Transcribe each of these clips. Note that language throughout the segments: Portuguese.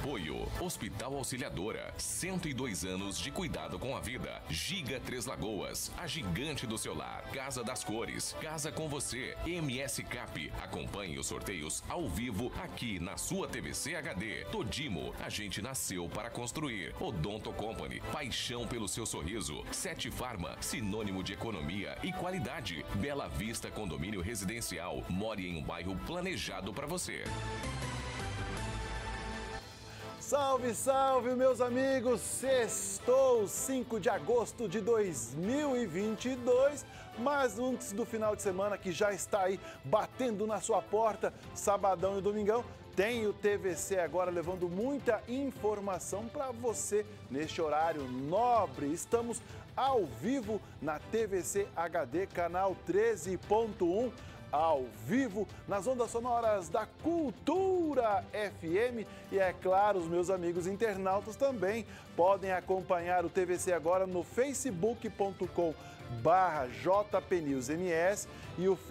Apoio Hospital Auxiliadora, 102 anos de cuidado com a vida. Giga Três Lagoas, a gigante do seu lar. Casa das Cores, Casa com Você. MS Cap, acompanhe os sorteios ao vivo aqui na sua TVC HD. Todimo, a gente nasceu para construir. Odonto Company, paixão pelo seu sorriso. Sete Farma, sinônimo de economia e qualidade. Bela Vista Condomínio Residencial, more em um bairro planejado para você. Salve, salve, meus amigos! Sextou, 5 de agosto de 2022, mas antes do final de semana que já está aí batendo na sua porta, sabadão e domingão, tem o TVC agora levando muita informação para você neste horário nobre. Estamos ao vivo na TVC HD, canal 13.1. Ao vivo, nas ondas sonoras da Cultura FM. E é claro, os meus amigos internautas também podem acompanhar o TVC agora no facebook.com/jpnewsms e o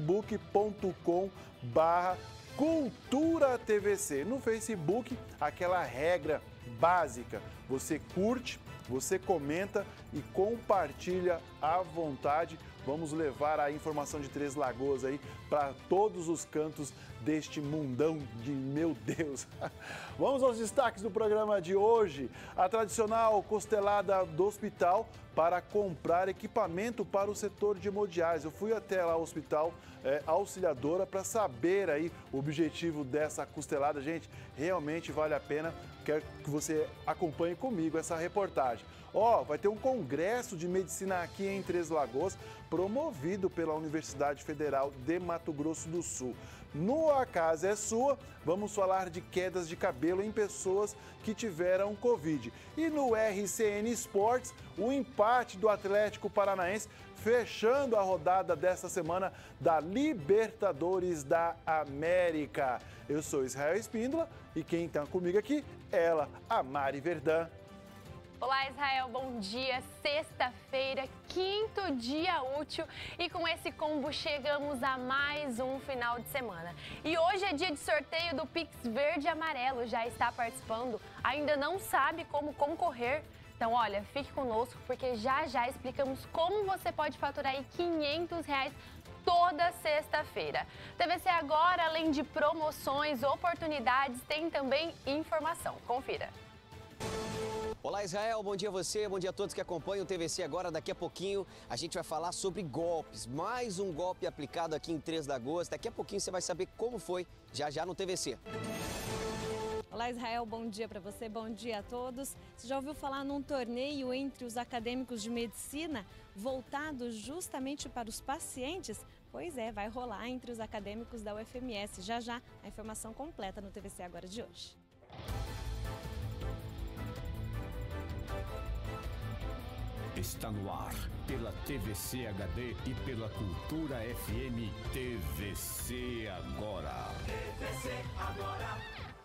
facebook.com/Cultura TVC. No Facebook, aquela regra básica, você curte, você comenta e compartilha à vontade. Vamos levar a informação de Três Lagoas aí para todos os cantos deste mundão de meu Deus. Vamos aos destaques do programa de hoje. A tradicional costelada do hospital para comprar equipamento para o setor de hemodiálise. Eu fui até lá ao Hospital Auxiliadora para saber aí o objetivo dessa costelada. Gente, realmente vale a pena. Quero que você acompanhe comigo essa reportagem. Vai ter um congresso de medicina aqui em Três Lagoas, promovido pela Universidade Federal de Mato Grosso do Sul. No A Casa é Sua, vamos falar de quedas de cabelo em pessoas que tiveram Covid. E no RCN Esportes, o empate do Atlético Paranaense, fechando a rodada desta semana da Libertadores da América. Eu sou Israel Espíndola e quem está comigo aqui, ela, a Mari Verdun. Olá, Israel, bom dia. Sexta-feira, quinto dia útil e com esse combo chegamos a mais um final de semana. E hoje é dia de sorteio do Pix Verde e Amarelo. Já está participando? Ainda não sabe como concorrer? Então, olha, fique conosco porque já explicamos como você pode faturar aí R$500 toda sexta-feira. TVC agora, além de promoções, oportunidades, tem também informação. Confira. Olá, Israel, bom dia a você, bom dia a todos que acompanham o TVC agora. Daqui a pouquinho a gente vai falar sobre golpes, mais um golpe aplicado aqui em Três Lagoas. Daqui a pouquinho você vai saber como foi, já no TVC. Olá, Israel, bom dia para você, bom dia a todos. Você já ouviu falar num torneio entre os acadêmicos de medicina voltado justamente para os pacientes? Pois é, vai rolar entre os acadêmicos da UFMS. Já a informação completa no TVC agora de hoje. Está no ar, pela TVC HD e pela Cultura FM. TVC Agora. TVC Agora.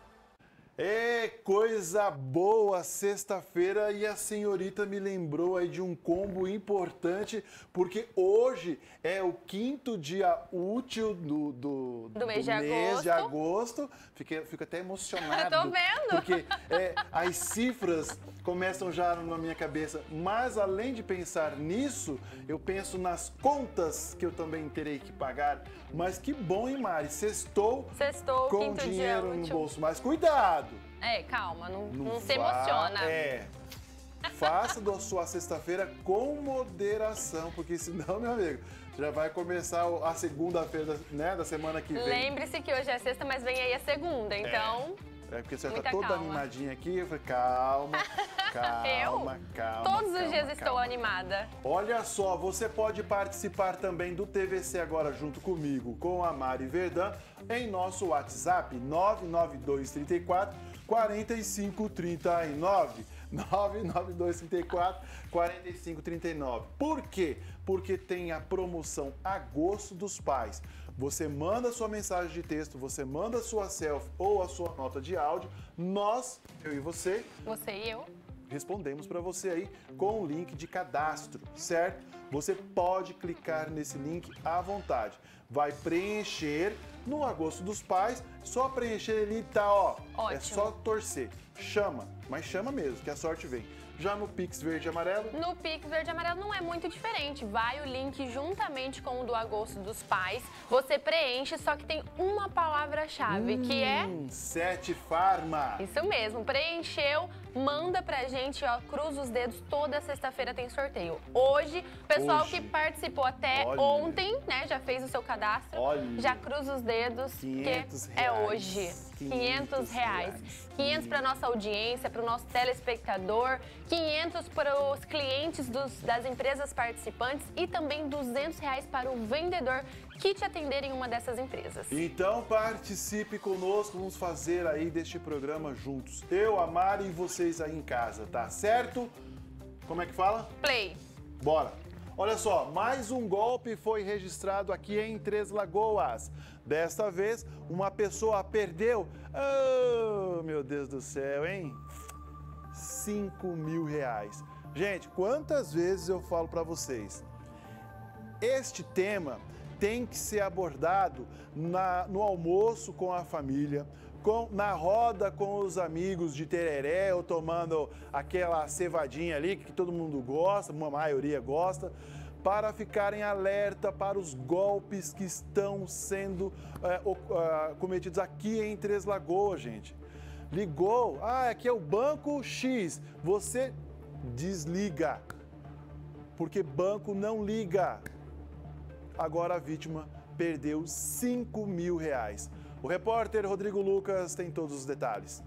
Coisa boa, sexta-feira, e a senhorita me lembrou aí de um combo importante, porque hoje é o quinto dia útil do mês de agosto. Fico até emocionado. Eu tô vendo. Porque as cifras começam já na minha cabeça, mas além de pensar nisso, eu penso nas contas que eu também terei que pagar. Mas que bom, hein, Mari? Sextou com dinheiro no bolso, mas cuidado! Calma, não se emociona. Faça da sua sexta-feira com moderação, porque senão, meu amigo, já vai começar a segunda-feira, né, da semana que vem. Lembre-se que hoje é sexta, mas vem aí a segunda, então... porque você tá toda animadinha aqui, eu falei, calma. Todos os dias estou animada. Olha só, você pode participar também do TVC agora junto comigo, com a Mari Verdun, em nosso WhatsApp 99234 4539. 99234-4539. Por quê? Porque tem a promoção Agosto dos Pais. Você manda sua mensagem de texto, você manda sua selfie ou a sua nota de áudio, eu e você... Você e eu... respondemos para você aí com o link de cadastro, certo? Você pode clicar nesse link à vontade. Vai preencher no Agosto dos Pais, só preencher ali, tá, ó. Ótimo. É só torcer. Chama, mas chama mesmo, que a sorte vem. Já no Pix Verde e Amarelo? No Pix Verde e Amarelo não é muito diferente. Vai o link juntamente com o do Agosto dos Pais. Você preenche, só que tem uma palavra-chave, que é... Sete Farma. Isso mesmo, preencheu, manda pra gente, ó, cruza os dedos, toda sexta-feira tem sorteio. Hoje, o pessoal que participou até ontem, né, já fez o seu cadastro, já cruza os dedos, que é hoje. 500 reais. 500 para nossa audiência, para o nosso telespectador, 500 para os clientes das empresas participantes e também 200 reais para o vendedor que te atender em uma dessas empresas. Então participe conosco, vamos fazer aí deste programa juntos. Eu, a Mari e vocês aí em casa, tá certo? Como é que fala? Play. Bora! Olha só, mais um golpe foi registrado aqui em Três Lagoas. Desta vez, uma pessoa perdeu, oh, meu Deus do céu, hein? 5 mil reais. Gente, quantas vezes eu falo para vocês? Este tema tem que ser abordado no almoço com a família, na roda com os amigos de tereré, ou tomando aquela cevadinha ali que todo mundo gosta, uma maioria gosta, para ficarem alerta para os golpes que estão sendo cometidos aqui em Três Lagoas, gente. Ligou, aqui é o Banco X, você desliga, porque banco não liga. Agora a vítima perdeu 5 mil reais. O repórter Rodrigo Lucas tem todos os detalhes.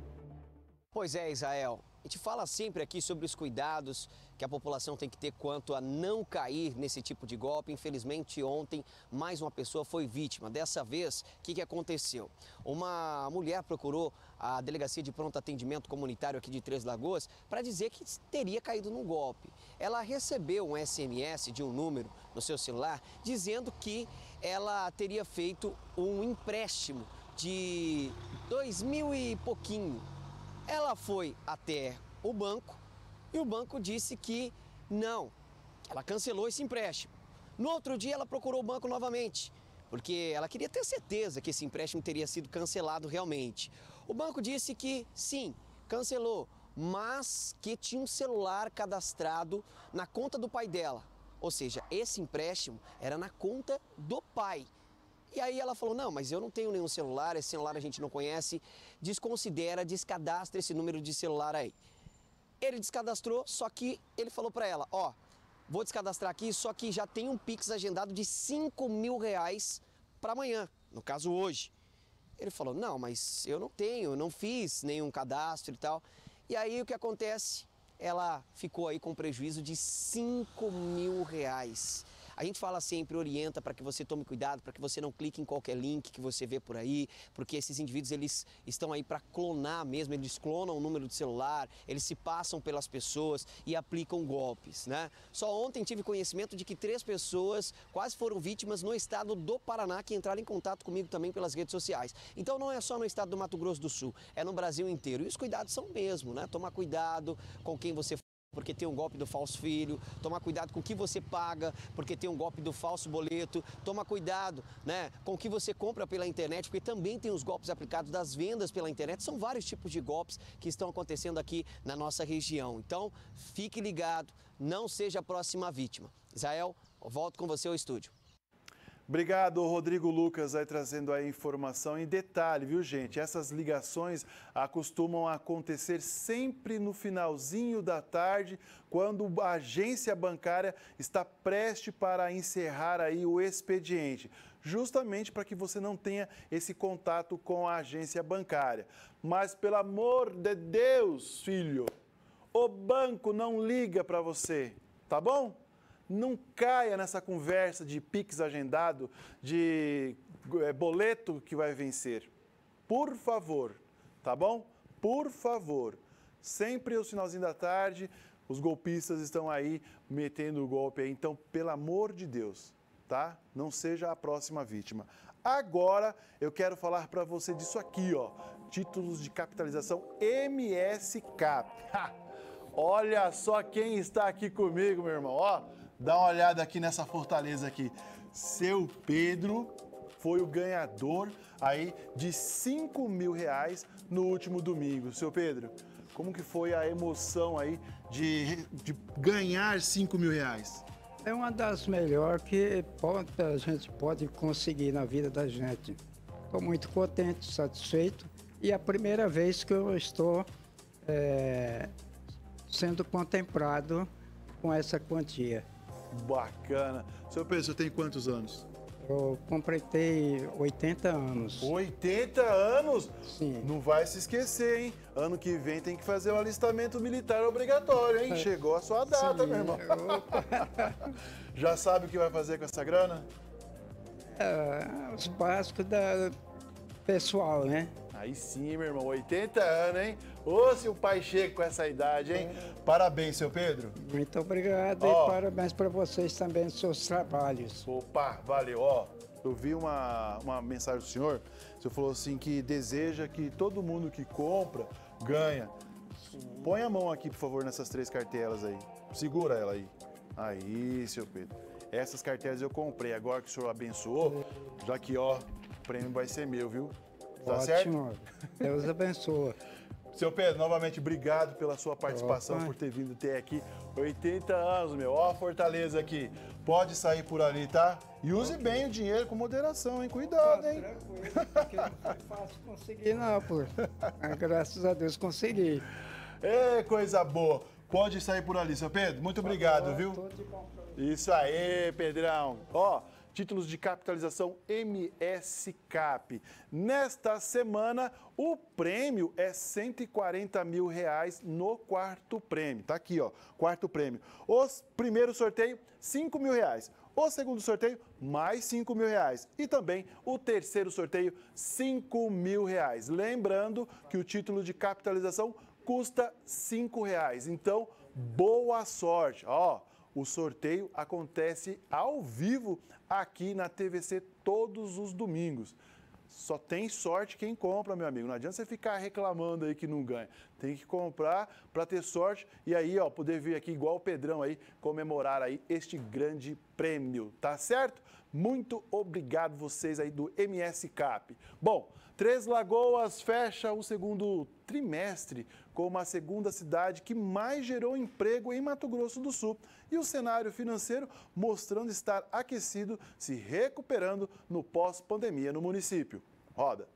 Pois é, Israel. A gente fala sempre aqui sobre os cuidados que a população tem que ter quanto a não cair nesse tipo de golpe. Infelizmente, ontem, mais uma pessoa foi vítima. Dessa vez, o que aconteceu? Uma mulher procurou a Delegacia de Pronto Atendimento Comunitário aqui de Três Lagoas para dizer que teria caído num golpe. Ela recebeu um SMS de um número no seu celular dizendo que ela teria feito um empréstimo de 2.000 e pouquinho. Ela foi até o banco e o banco disse que não, ela cancelou esse empréstimo. No outro dia ela procurou o banco novamente, porque ela queria ter certeza que esse empréstimo teria sido cancelado realmente. O banco disse que sim, cancelou, mas que tinha um celular cadastrado na conta do pai dela. Ou seja, esse empréstimo era na conta do pai. E aí ela falou, não, mas eu não tenho nenhum celular, esse celular a gente não conhece, desconsidera, descadastra esse número de celular aí. Ele descadastrou, só que ele falou para ela, ó, vou descadastrar aqui, só que já tem um Pix agendado de 5 mil reais para amanhã, no caso hoje. Ele falou, não, mas eu não tenho, não fiz nenhum cadastro e tal. E aí o que acontece? Ela ficou aí com prejuízo de 5 mil reais. A gente fala sempre, orienta para que você tome cuidado, para que você não clique em qualquer link que você vê por aí, porque esses indivíduos, eles estão aí para clonar mesmo, eles clonam o número de celular, eles se passam pelas pessoas e aplicam golpes, né? Só ontem tive conhecimento de que 3 pessoas quase foram vítimas no estado do Paraná, que entraram em contato comigo também pelas redes sociais. Então não é só no estado do Mato Grosso do Sul, é no Brasil inteiro. E os cuidados são mesmo, né? Tomar cuidado com quem você porque tem um golpe do falso filho, tomar cuidado com o que você paga, porque tem um golpe do falso boleto, toma cuidado, né, com o que você compra pela internet, porque também tem os golpes aplicados das vendas pela internet, são vários tipos de golpes que estão acontecendo aqui na nossa região. Então, fique ligado, não seja a próxima vítima. Israel, eu volto com você ao estúdio. Obrigado, Rodrigo Lucas, aí trazendo a informação em detalhe, viu, gente? Essas ligações costumam acontecer sempre no finalzinho da tarde, quando a agência bancária está prestes para encerrar aí o expediente, justamente para que você não tenha esse contato com a agência bancária. Mas, pelo amor de Deus, filho, o banco não liga para você, tá bom? Não caia nessa conversa de Pix agendado, de boleto que vai vencer. Por favor, tá bom? Por favor. Sempre o finalzinho da tarde, os golpistas estão aí metendo o golpe aí. Então, pelo amor de Deus, tá? Não seja a próxima vítima. Agora, eu quero falar para você disso aqui, ó. Títulos de capitalização MSCap. Olha só quem está aqui comigo, meu irmão. Ó, dá uma olhada aqui nessa fortaleza aqui. Seu Pedro foi o ganhador aí de R$5.000 no último domingo. Seu Pedro, como que foi a emoção aí de ganhar R$5.000? É uma das melhores que a gente pode conseguir na vida da gente. Estou muito contente, satisfeito. E é a primeira vez que eu estou sendo contemplado com essa quantia. Bacana. Seu Pedro, você tem quantos anos? Eu completei 80 anos. 80 anos? Sim. Não vai se esquecer, hein? Ano que vem tem que fazer o alistamento militar obrigatório, hein? Chegou a sua data, Sim. meu irmão. Já sabe o que vai fazer com essa grana? Os básicos da pessoal, né? Aí sim, meu irmão, 80 anos, hein? Ô, se o pai chega com essa idade, hein? Parabéns, seu Pedro. Muito obrigado e parabéns para vocês também nos seus trabalhos. Opa, valeu. Ó, eu vi uma mensagem do senhor. O senhor falou assim que deseja que todo mundo que compra ganha. Põe a mão aqui, por favor, nessas 3 cartelas aí. Segura ela aí. Aí, seu Pedro. Essas cartelas eu comprei. Agora que o senhor abençoou, já que, ó, o prêmio vai ser meu, viu? Tá Ótimo. certo? Deus abençoe. Seu Pedro, novamente, obrigado pela sua participação, por ter vindo até aqui. 80 anos, meu. Ó a fortaleza aqui. Pode sair por ali, tá? E use bem o dinheiro com moderação, hein? Cuidado, hein? Tranquilo, porque não foi fácil conseguir, não, pô. Mas, graças a Deus consegui. É, coisa boa. Pode sair por ali, seu Pedro. Muito obrigado, viu? Tudo de bom pra você. Isso aí, Pedrão. Ó, títulos de capitalização MS Cap. Nesta semana, o prêmio é R$140.000 no quarto prêmio. Tá aqui, ó, quarto prêmio. O primeiro sorteio, R$5.000. O segundo sorteio, mais R$5.000. E também o terceiro sorteio, R$5.000. Lembrando que o título de capitalização custa R$5. Então, boa sorte. Ó, o sorteio acontece ao vivo aqui na TVC todos os domingos. Só tem sorte quem compra, meu amigo. Não adianta você ficar reclamando aí que não ganha. Tem que comprar para ter sorte e aí, ó, poder vir aqui igual o Pedrão aí, comemorar aí este grande prêmio, tá certo? Muito obrigado vocês aí do MS Cap. Bom, Três Lagoas fecha o segundo trimestre como a segunda cidade que mais gerou emprego em Mato Grosso do Sul. E o cenário financeiro mostrando estar aquecido, se recuperando no pós-pandemia no município. Roda.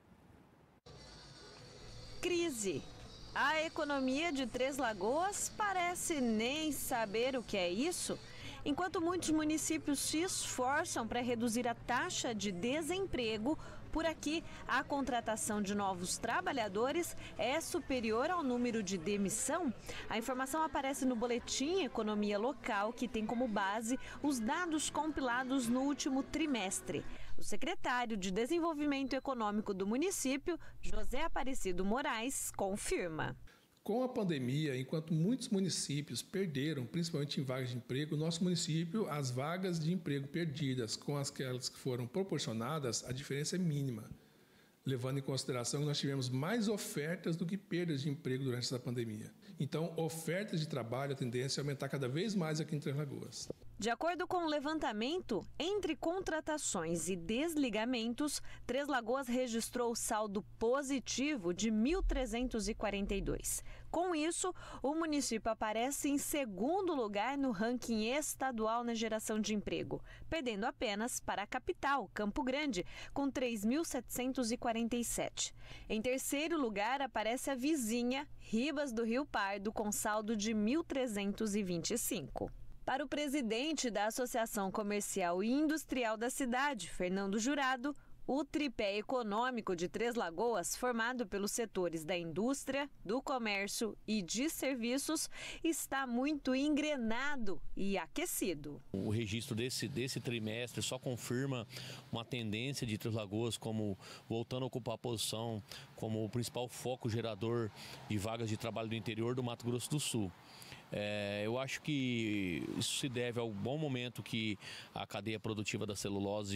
Crise. A economia de Três Lagoas parece nem saber o que é isso. Enquanto muitos municípios se esforçam para reduzir a taxa de desemprego, por aqui, a contratação de novos trabalhadores é superior ao número de demissão. A informação aparece no Boletim Economia Local, que tem como base os dados compilados no último trimestre. O secretário de Desenvolvimento Econômico do município, José Aparecido Moraes, confirma. Com a pandemia, enquanto muitos municípios perderam, principalmente em vagas de emprego, nosso município, as vagas de emprego perdidas com aquelas que foram proporcionadas, a diferença é mínima, levando em consideração que nós tivemos mais ofertas do que perdas de emprego durante essa pandemia. Então, ofertas de trabalho, a tendência é aumentar cada vez mais aqui em Três Lagoas. De acordo com o levantamento, entre contratações e desligamentos, Três Lagoas registrou saldo positivo de 1.342. Com isso, o município aparece em segundo lugar no ranking estadual na geração de emprego, perdendo apenas para a capital, Campo Grande, com 3.747. Em terceiro lugar, aparece a vizinha, Ribas do Rio Pardo, com saldo de 1.325. Para o presidente da Associação Comercial e Industrial da cidade, Fernando Jurado, o tripé econômico de Três Lagoas, formado pelos setores da indústria, do comércio e de serviços, está muito engrenado e aquecido. O registro desse trimestre só confirma uma tendência de Três Lagoas como voltando a ocupar a posição como o principal foco gerador de vagas de trabalho do interior do Mato Grosso do Sul. Eu acho que isso se deve ao bom momento que a cadeia produtiva da celulose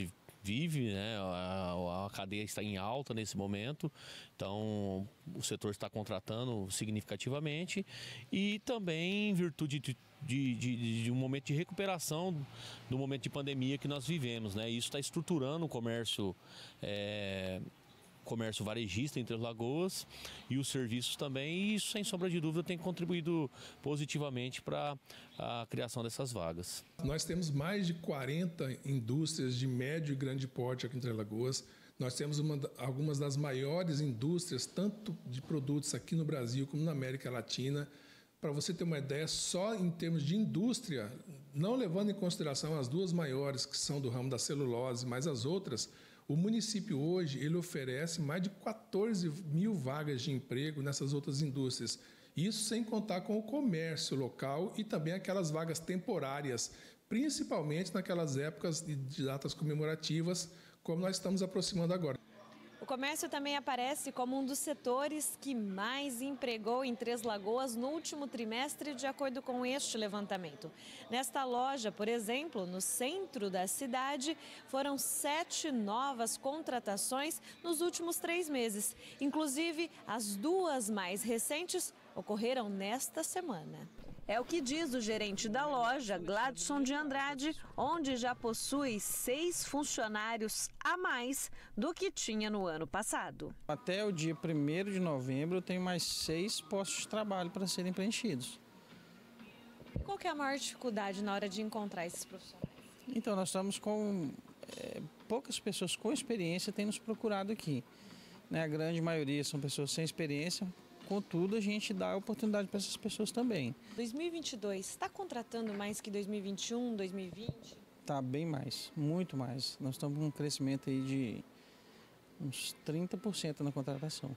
vive, né? A cadeia está em alta nesse momento, então o setor está contratando significativamente e também em virtude de um momento de recuperação do momento de pandemia que nós vivemos, né? Isso está estruturando o comércio varejista em Três Lagoas e os serviços também, e isso, sem sombra de dúvida, tem contribuído positivamente para a criação dessas vagas. Nós temos mais de 40 indústrias de médio e grande porte aqui em Três Lagoas. Nós temos algumas das maiores indústrias, tanto de produtos aqui no Brasil como na América Latina. Para você ter uma ideia, só em termos de indústria, não levando em consideração as duas maiores, que são do ramo da celulose, mas as outras, o município hoje ele oferece mais de 14 mil vagas de emprego nessas outras indústrias. Isso sem contar com o comércio local e também aquelas vagas temporárias, principalmente naquelas épocas de datas comemorativas, como nós estamos aproximando agora. O comércio também aparece como um dos setores que mais empregou em Três Lagoas no último trimestre, de acordo com este levantamento. Nesta loja, por exemplo, no centro da cidade, foram 7 novas contratações nos últimos 3 meses. Inclusive, as 2 mais recentes ocorreram nesta semana. É o que diz o gerente da loja, Gladson de Andrade, onde já possui 6 funcionários a mais do que tinha no ano passado. Até o dia 1º de novembro eu tenho mais 6 postos de trabalho para serem preenchidos. Qual que é a maior dificuldade na hora de encontrar esses profissionais? Então, nós estamos com poucas pessoas com experiência têm nos procurado aqui, né? A grande maioria são pessoas sem experiência. Contudo, a gente dá oportunidade para essas pessoas também. 2022, está contratando mais que 2021, 2020? Está bem mais, muito mais. Nós estamos com um crescimento aí de uns 30% na contratação.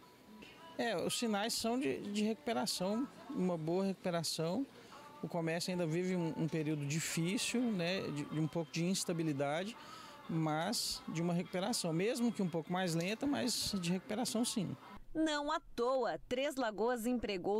Os sinais são de recuperação, uma boa recuperação. O comércio ainda vive um período difícil, né, de um pouco de instabilidade, mas de uma recuperação, mesmo que um pouco mais lenta, mas de recuperação sim. Não à toa, Três Lagoas empregou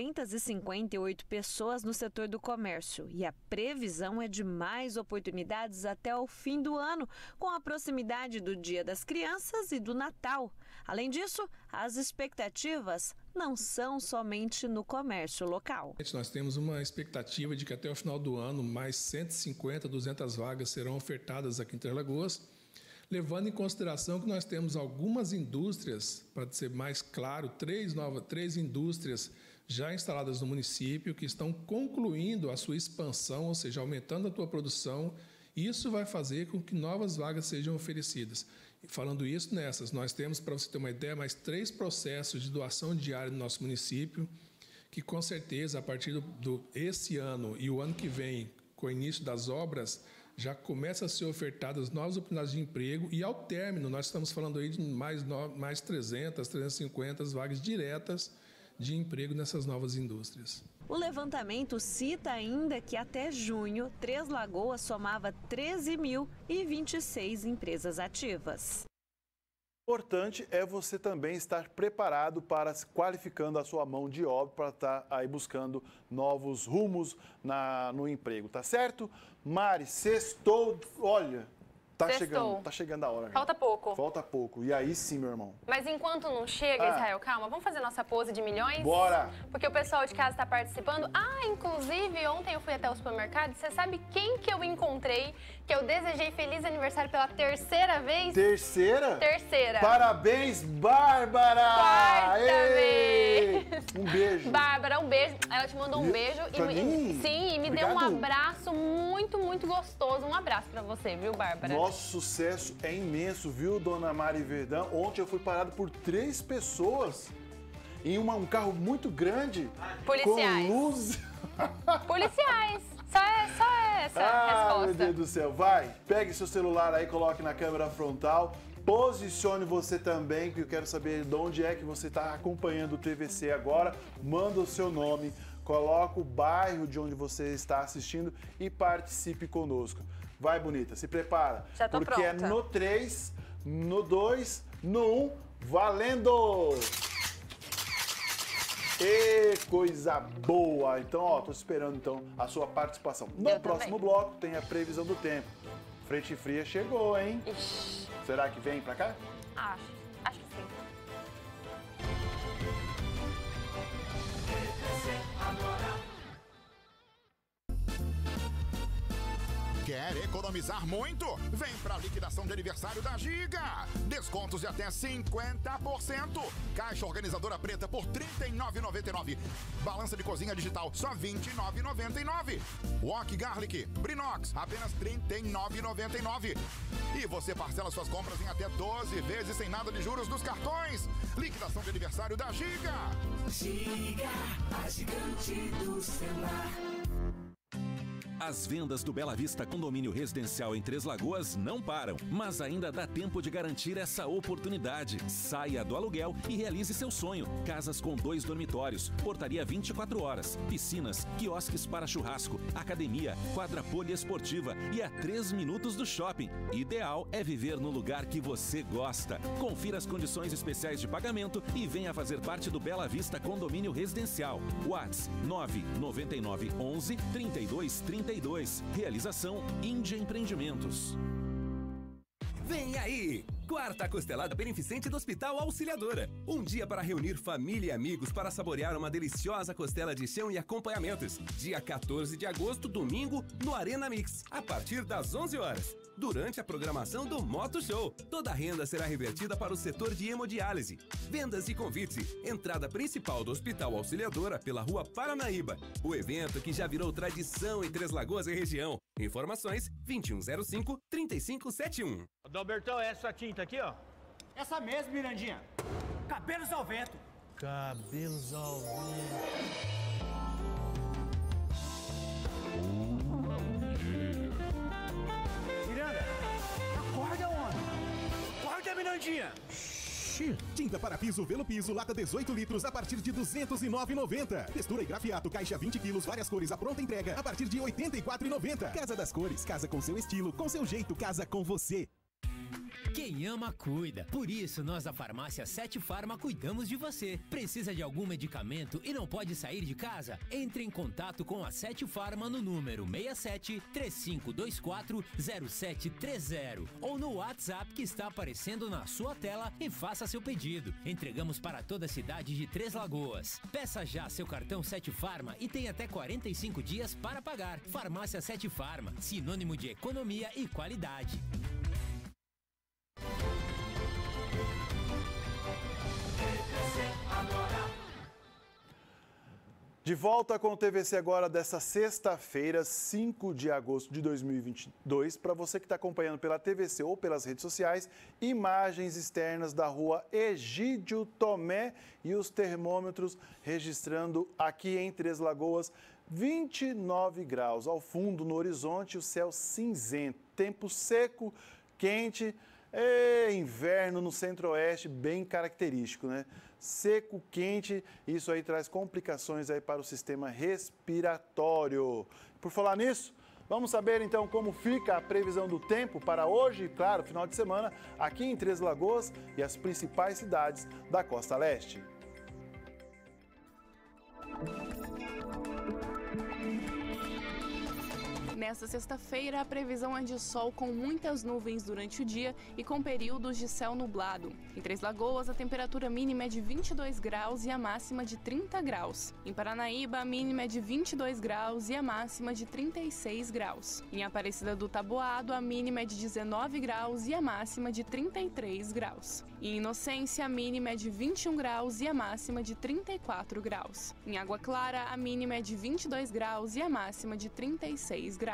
258 pessoas no setor do comércio e a previsão é de mais oportunidades até o fim do ano, com a proximidade do Dia das Crianças e do Natal. Além disso, as expectativas não são somente no comércio local. Nós temos uma expectativa de que até o final do ano mais 150, 200 vagas serão ofertadas aqui em Três Lagoas, levando em consideração que nós temos algumas indústrias, para ser mais claro, 3 indústrias já instaladas no município que estão concluindo a sua expansão, ou seja, aumentando a sua produção. Isso vai fazer com que novas vagas sejam oferecidas. E falando isso, nós temos, para você ter uma ideia, mais 3 processos de doação diária no nosso município, que com certeza, a partir esse ano e o ano que vem, com o início das obras, já começa a ser ofertadas novas oportunidades de emprego e, ao término, nós estamos falando aí de mais 300, 350 vagas diretas de emprego nessas novas indústrias. O levantamento cita ainda que até junho, Três Lagoas somava 13.026 empresas ativas. O importante é você também estar preparado para se qualificando a sua mão de obra para estar aí buscando novos rumos no emprego, tá certo? Mari, sextou, olha, tá chegando a hora. Falta pouco. Falta pouco, e aí sim, meu irmão. Mas enquanto não chega, Israel, calma, vamos fazer nossa pose de milhões? Bora! Porque o pessoal de casa está participando. Inclusive, ontem eu fui até o supermercado, você sabe quem que eu encontrei, que eu desejei feliz aniversário pela 3ª vez? Terceira? Terceira. Parabéns, Bárbara! 4ª vez! Um beijo. Bárbara, um beijo. Ela te mandou um beijo e me deu um abraço muito, muito gostoso. Um abraço pra você, viu, Bárbara? Nosso sucesso é imenso, viu, dona Mari Verdão? Ontem eu fui parado por 3 pessoas em um carro muito grande. Policiais. Com luz. Policiais. Só essa resposta. Meu Deus do céu. Vai, pegue seu celular aí, coloque na câmera frontal. Posicione você também, que eu quero saber de onde é que você está acompanhando o TVC agora. Manda o seu nome, coloca o bairro de onde você está assistindo e participe conosco. Vai, bonita, se prepara. Já tô porque pronta. É no 3, no 2, no 1, valendo! E coisa boa! Então, tô esperando a sua participação. No próximo bloco tem a previsão do tempo. frente fria chegou, hein? Ixi. Será que vem pra cá? Acho que sim. Quer economizar muito? Vem pra liquidação de aniversário da Giga. Descontos de até 50%. Caixa organizadora preta por R$ 39,99. Balança de cozinha digital só R$ 29,99. Wok Garlic Brinox apenas R$ 39,99. E você parcela suas compras em até 12 vezes sem nada de juros dos cartões. Liquidação de aniversário da Giga. Giga, a gigante do celular. As vendas do Bela Vista Condomínio Residencial em Três Lagoas não param, mas ainda dá tempo de garantir essa oportunidade. Saia do aluguel e realize seu sonho. Casas com 2 dormitórios, portaria 24 horas, piscinas, quiosques para churrasco, academia, quadra poliesportiva e a 3 minutos do shopping. Ideal é viver no lugar que você gosta. Confira as condições especiais de pagamento e venha fazer parte do Bela Vista Condomínio Residencial. WhatsApp 999 11 32 32. Realização Índia Empreendimentos. Vem aí! Quarta costelada beneficente do Hospital Auxiliadora. Um dia para reunir família e amigos para saborear uma deliciosa costela de chão e acompanhamentos. Dia 14 de agosto, domingo, no Arena Mix, a partir das 11 horas. Durante a programação do Moto Show, toda a renda será revertida para o setor de hemodiálise. Vendas e convite. Entrada principal do Hospital Auxiliadora pela Rua Paranaíba. O evento que já virou tradição em Três Lagoas e região. Informações 2105-3571. Dalbertão, essa tinta aqui, ó. Essa mesmo, Mirandinha. Cabelos ao vento. Cabelos ao vento. Miranda, acorda, homem. Acorda, Mirandinha. Tinta para piso Velo Piso, lata 18 litros a partir de R$ 209,90. Textura e grafiato, caixa 20 quilos, várias cores, a pronta entrega a partir de R$ 84,90. Casa das Cores, casa com seu estilo, com seu jeito, casa com você. Quem ama, cuida. Por isso, nós da Farmácia 7 Farma cuidamos de você. Precisa de algum medicamento e não pode sair de casa? Entre em contato com a 7 Farma no número 67 3524 0730 ou no WhatsApp que está aparecendo na sua tela e faça seu pedido. Entregamos para toda a cidade de Três Lagoas. Peça já seu cartão 7 Farma e tem até 45 dias para pagar. Farmácia 7 Farma, sinônimo de economia e qualidade. De volta com o TVC agora dessa sexta-feira, 5 de agosto de 2022. Para você que está acompanhando pela TVC ou pelas redes sociais, imagens externas da rua Egídio Tomé e os termômetros registrando aqui em Três Lagoas 29 graus. Ao fundo, no horizonte, o céu cinzento. Tempo seco, quente, inverno no centro-oeste, bem característico, né? Seco, quente, isso aí traz complicações aí para o sistema respiratório. Por falar nisso, vamos saber então como fica a previsão do tempo para hoje, claro, final de semana, aqui em Três Lagoas e as principais cidades da Costa Leste. Nesta sexta-feira, a previsão é de sol com muitas nuvens durante o dia e com períodos de céu nublado. Em Três Lagoas, a temperatura mínima é de 22 graus e a máxima de 30 graus. Em Paranaíba, a mínima é de 22 graus e a máxima de 36 graus. Em Aparecida do Taboado, a mínima é de 19 graus e a máxima de 33 graus. Em Inocência, a mínima é de 21 graus e a máxima de 34 graus. Em Água Clara, a mínima é de 22 graus e a máxima de 36 graus.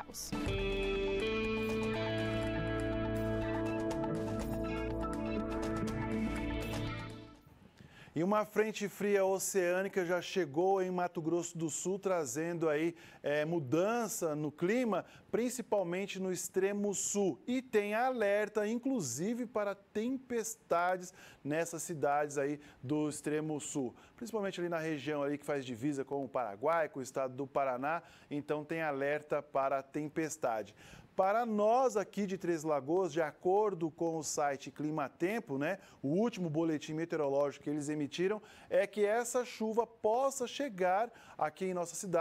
E uma frente fria oceânica já chegou em Mato Grosso do Sul, trazendo aí mudança no clima, principalmente no extremo sul. E tem alerta, inclusive, para tempestades nessas cidades aí do extremo sul. Principalmente ali na região ali que faz divisa com o Paraguai, com o estado do Paraná. Então tem alerta para tempestade. Para nós aqui de Três Lagoas, de acordo com o site Climatempo, né, o último boletim meteorológico que eles emitiram é que essa chuva possa chegar aqui em nossa cidade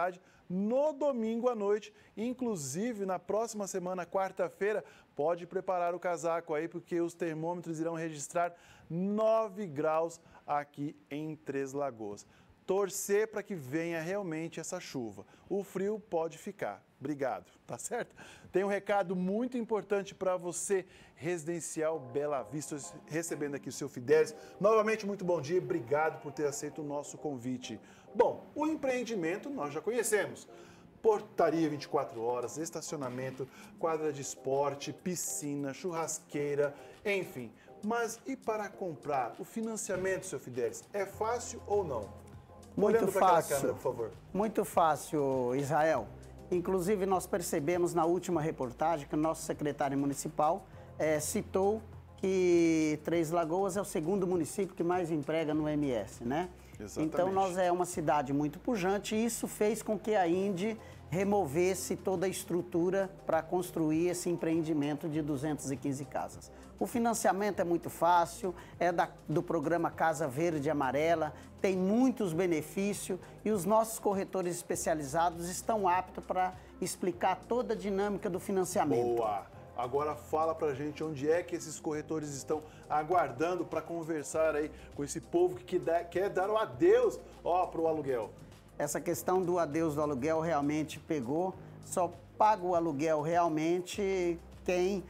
no domingo à noite. Inclusive, na próxima semana, quarta-feira, pode preparar o casaco aí, porque os termômetros irão registrar 9 graus aqui em Três Lagoas. Torcer para que venha realmente essa chuva. O frio pode ficar. Obrigado, tá certo? Tem um recado muito importante para você, Residencial Bela Vista, recebendo aqui o seu Fidelis. Novamente, muito bom dia, obrigado por ter aceito o nosso convite. Bom, o empreendimento nós já conhecemos. Portaria 24 horas, estacionamento, quadra de esporte, piscina, churrasqueira, enfim. Mas e para comprar? O financiamento, seu Fidelis, é fácil ou não? Muito fácil. Câmera, por favor. Muito fácil, Israel. Inclusive, nós percebemos na última reportagem que o nosso secretário municipal citou que Três Lagoas é o segundo município que mais emprega no MS, né? Exatamente. Então, nós é uma cidade muito pujante e isso fez com que a Indy removesse toda a estrutura para construir esse empreendimento de 215 casas. O financiamento é muito fácil, é do programa Casa Verde e Amarela, tem muitos benefícios e os nossos corretores especializados estão aptos para explicar toda a dinâmica do financiamento. Boa! Agora fala pra gente onde é que esses corretores estão aguardando para conversar aí com esse povo que quer dar o adeus para o aluguel. Essa questão do adeus do aluguel realmente pegou, só paga o aluguel realmente quem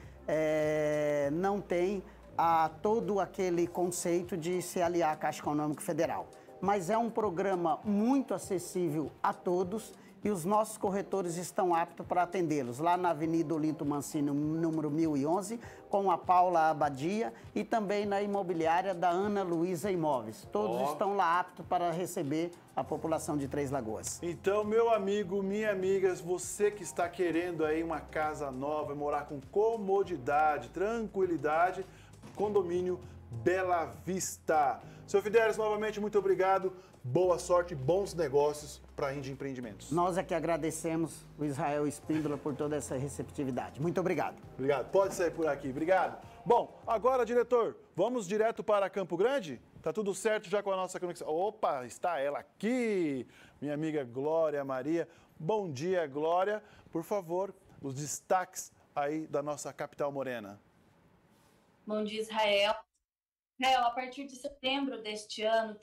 não tem todo aquele conceito de se aliar à Caixa Econômica Federal. Mas é um programa muito acessível a todos e os nossos corretores estão aptos para atendê-los. Lá na Avenida Olinto Mancini, número 1011, com a Paula Abadia e também na imobiliária da Ana Luísa Imóveis. Todos estão lá aptos para receber a população de Três Lagoas. Então, meu amigo, minha amiga, você que está querendo aí uma casa nova, morar com comodidade, tranquilidade, condomínio Bela Vista. Seu Fidelis, novamente, muito obrigado. Boa sorte, bons negócios para a Indy Empreendimentos. Nós é que agradecemos o Israel Espíndola por toda essa receptividade. Muito obrigado. Obrigado. Pode sair por aqui. Obrigado. Bom, agora, diretor, vamos direto para Campo Grande? Tá tudo certo já com a nossa conexão? Opa, está ela aqui, minha amiga Glória Maria. Bom dia, Glória. Por favor, os destaques aí da nossa capital morena. Bom dia, Israel. A partir de setembro deste ano,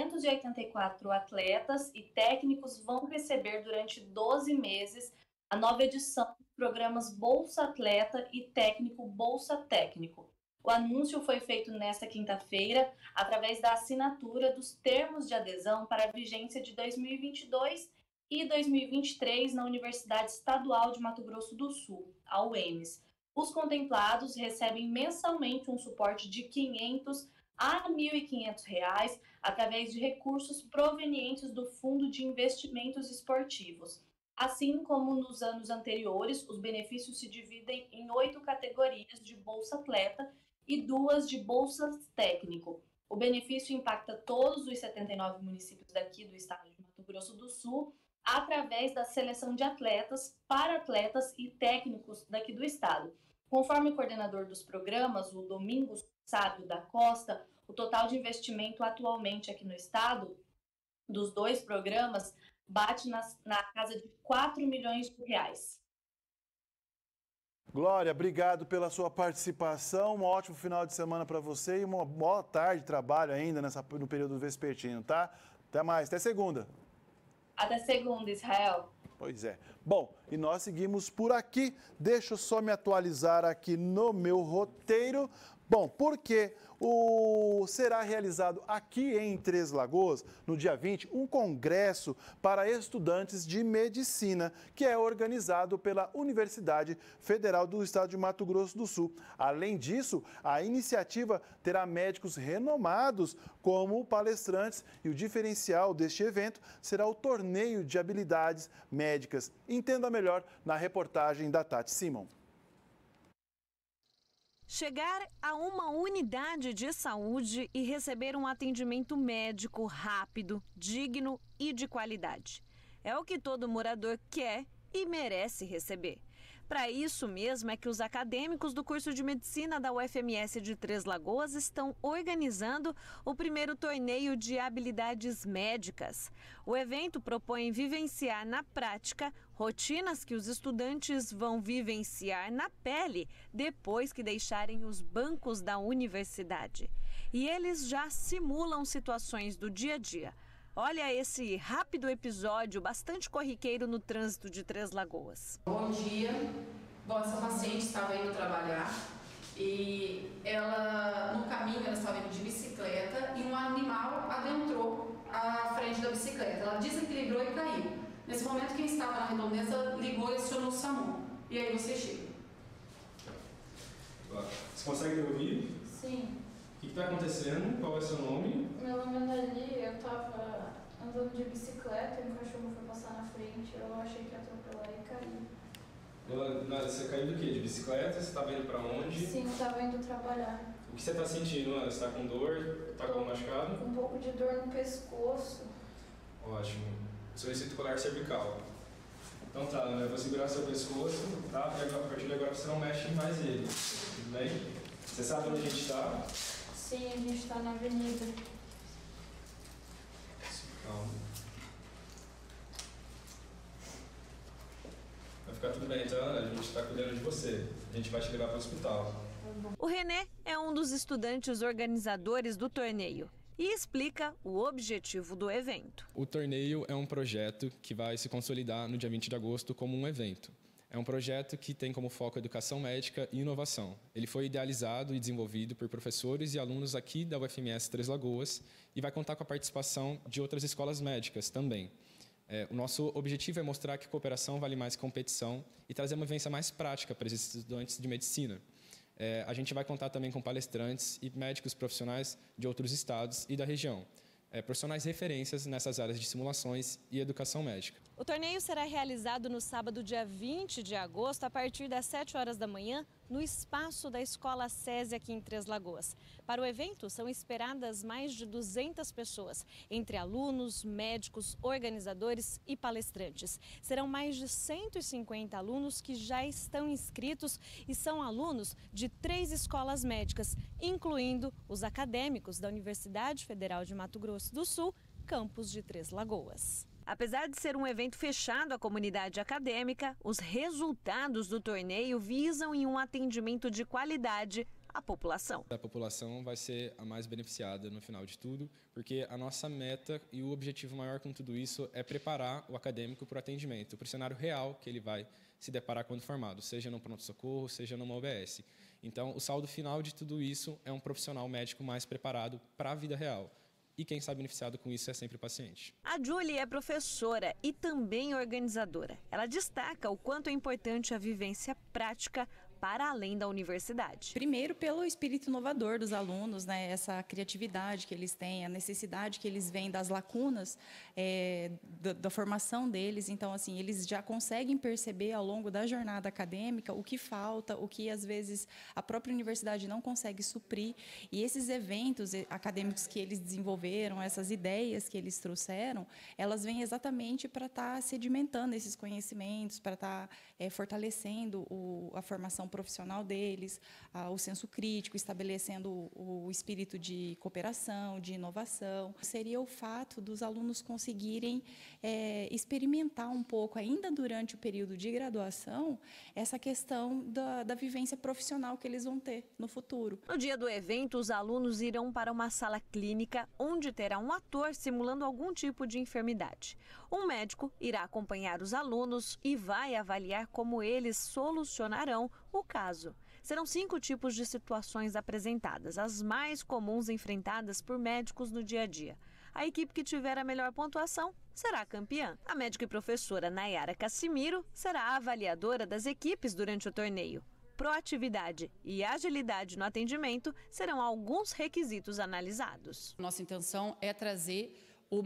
384 atletas e técnicos vão receber durante 12 meses a nova edição dos programas Bolsa Atleta e Técnico Bolsa Técnico. O anúncio foi feito nesta quinta-feira através da assinatura dos termos de adesão para a vigência de 2022 e 2023 na Universidade Estadual de Mato Grosso do Sul, a UEMS. Os contemplados recebem mensalmente um suporte de R$ 500 a R$ 1.500 através de recursos provenientes do Fundo de Investimentos Esportivos. Assim como nos anos anteriores, os benefícios se dividem em 8 categorias de Bolsa Atleta e 2 de Bolsa Técnico. O benefício impacta todos os 79 municípios daqui do estado de Mato Grosso do Sul, através da seleção de atletas, para-atletas e técnicos daqui do estado. Conforme o coordenador dos programas, o Domingos Sábio da Costa, o total de investimento atualmente aqui no estado, dos 2 programas, bate na casa de 4 milhões de reais. Glória, obrigado pela sua participação, um ótimo final de semana para você e uma boa tarde de trabalho ainda no período vespertino, tá? Até mais, até segunda. Até segunda, Israel. Pois é. Bom, e nós seguimos por aqui. Deixa eu só me atualizar aqui no meu roteiro. Bom, porque será realizado aqui em Três Lagoas, no dia 20, um congresso para estudantes de medicina, que é organizado pela Universidade Federal do Estado de Mato Grosso do Sul. Além disso, a iniciativa terá médicos renomados como palestrantes e o diferencial deste evento será o torneio de habilidades médicas. Entenda melhor na reportagem da Tati Simon. Chegar a uma unidade de saúde e receber um atendimento médico rápido, digno e de qualidade. É o que todo morador quer e merece receber. Para isso mesmo é que os acadêmicos do curso de medicina da UFMS de Três Lagoas estão organizando o primeiro torneio de habilidades médicas. O evento propõe vivenciar na prática rotinas que os estudantes vão vivenciar na pele depois que deixarem os bancos da universidade. E eles já simulam situações do dia a dia. Olha esse rápido episódio bastante corriqueiro no trânsito de Três Lagoas. Bom dia. Bom, essa paciente estava indo trabalhar e no caminho, ela estava indo de bicicleta e um animal adentrou a frente da bicicleta. Ela desequilibrou e caiu. Nesse momento, quem estava na redondeza ligou e acionou o SAMU. E aí você chega. Você consegue me ouvir? Sim. O que está acontecendo? Qual é o seu nome? Meu nome é Dali, eu estava andando de bicicleta e um cachorro foi passar na frente, eu achei que ia atropelar e caí. Você caiu do quê? De bicicleta? Você estava indo para onde? Sim, eu estava indo trabalhar. O que você está sentindo? Você está com dor? Está com machucado? Com um pouco de dor no pescoço. Ótimo. Seu reticular cervical. Então tá, eu vou segurar seu pescoço, tá? E a partir de agora você não mexe mais ele. Tudo bem? Você sabe onde a gente está? Sim, a gente está na avenida. Calma. Vai ficar tudo bem, tá? A gente está cuidando de você. A gente vai te levar para o hospital. O René é um dos estudantes organizadores do torneio e explica o objetivo do evento. O torneio é um projeto que vai se consolidar no dia 20 de agosto como um evento. É um projeto que tem como foco educação médica e inovação. Ele foi idealizado e desenvolvido por professores e alunos aqui da UFMS Três Lagoas e vai contar com a participação de outras escolas médicas também. O nosso objetivo é mostrar que cooperação vale mais que competição e trazer uma vivência mais prática para esses estudantes de medicina. A gente vai contar também com palestrantes e médicos profissionais de outros estados e da região. Profissionais referências nessas áreas de simulações e educação médica. O torneio será realizado no sábado, dia 20 de agosto, a partir das 7 horas da manhã, no espaço da Escola SESI aqui em Três Lagoas. Para o evento, são esperadas mais de 200 pessoas, entre alunos, médicos, organizadores e palestrantes. Serão mais de 150 alunos que já estão inscritos e são alunos de 3 escolas médicas, incluindo os acadêmicos da Universidade Federal de Mato Grosso do Sul, campus de Três Lagoas. Apesar de ser um evento fechado à comunidade acadêmica, os resultados do torneio visam em um atendimento de qualidade à população. A população vai ser a mais beneficiada no final de tudo, porque a nossa meta e o objetivo maior com tudo isso é preparar o acadêmico para o atendimento, para o cenário real que ele vai se deparar quando formado, seja no pronto-socorro, seja numa OBS. Então, o saldo final de tudo isso é um profissional médico mais preparado para a vida real. E quem está beneficiado com isso é sempre o paciente. A Julie é professora e também organizadora. Ela destaca o quanto é importante a vivência prática para além da universidade. Primeiro, pelo espírito inovador dos alunos, né? Essa criatividade que eles têm, a necessidade que eles veem das lacunas da formação deles. Então, assim, eles já conseguem perceber ao longo da jornada acadêmica o que falta, o que às vezes a própria universidade não consegue suprir. E esses eventos acadêmicos que eles desenvolveram, essas ideias que eles trouxeram, elas vêm exatamente para estar sedimentando esses conhecimentos, para estar fortalecendo a formação profissional deles, o senso crítico, estabelecendo o espírito de cooperação, de inovação. Seria o fato dos alunos conseguirem experimentar um pouco, ainda durante o período de graduação, essa questão da vivência profissional que eles vão ter no futuro. No dia do evento, os alunos irão para uma sala clínica, onde terá um ator simulando algum tipo de enfermidade. Um médico irá acompanhar os alunos e vai avaliar como eles solucionarão o caso. Serão 5 tipos de situações apresentadas, as mais comuns enfrentadas por médicos no dia a dia. A equipe que tiver a melhor pontuação será campeã. A médica e professora Nayara Cassimiro será a avaliadora das equipes durante o torneio. Proatividade e agilidade no atendimento serão alguns requisitos analisados. Nossa intenção é trazer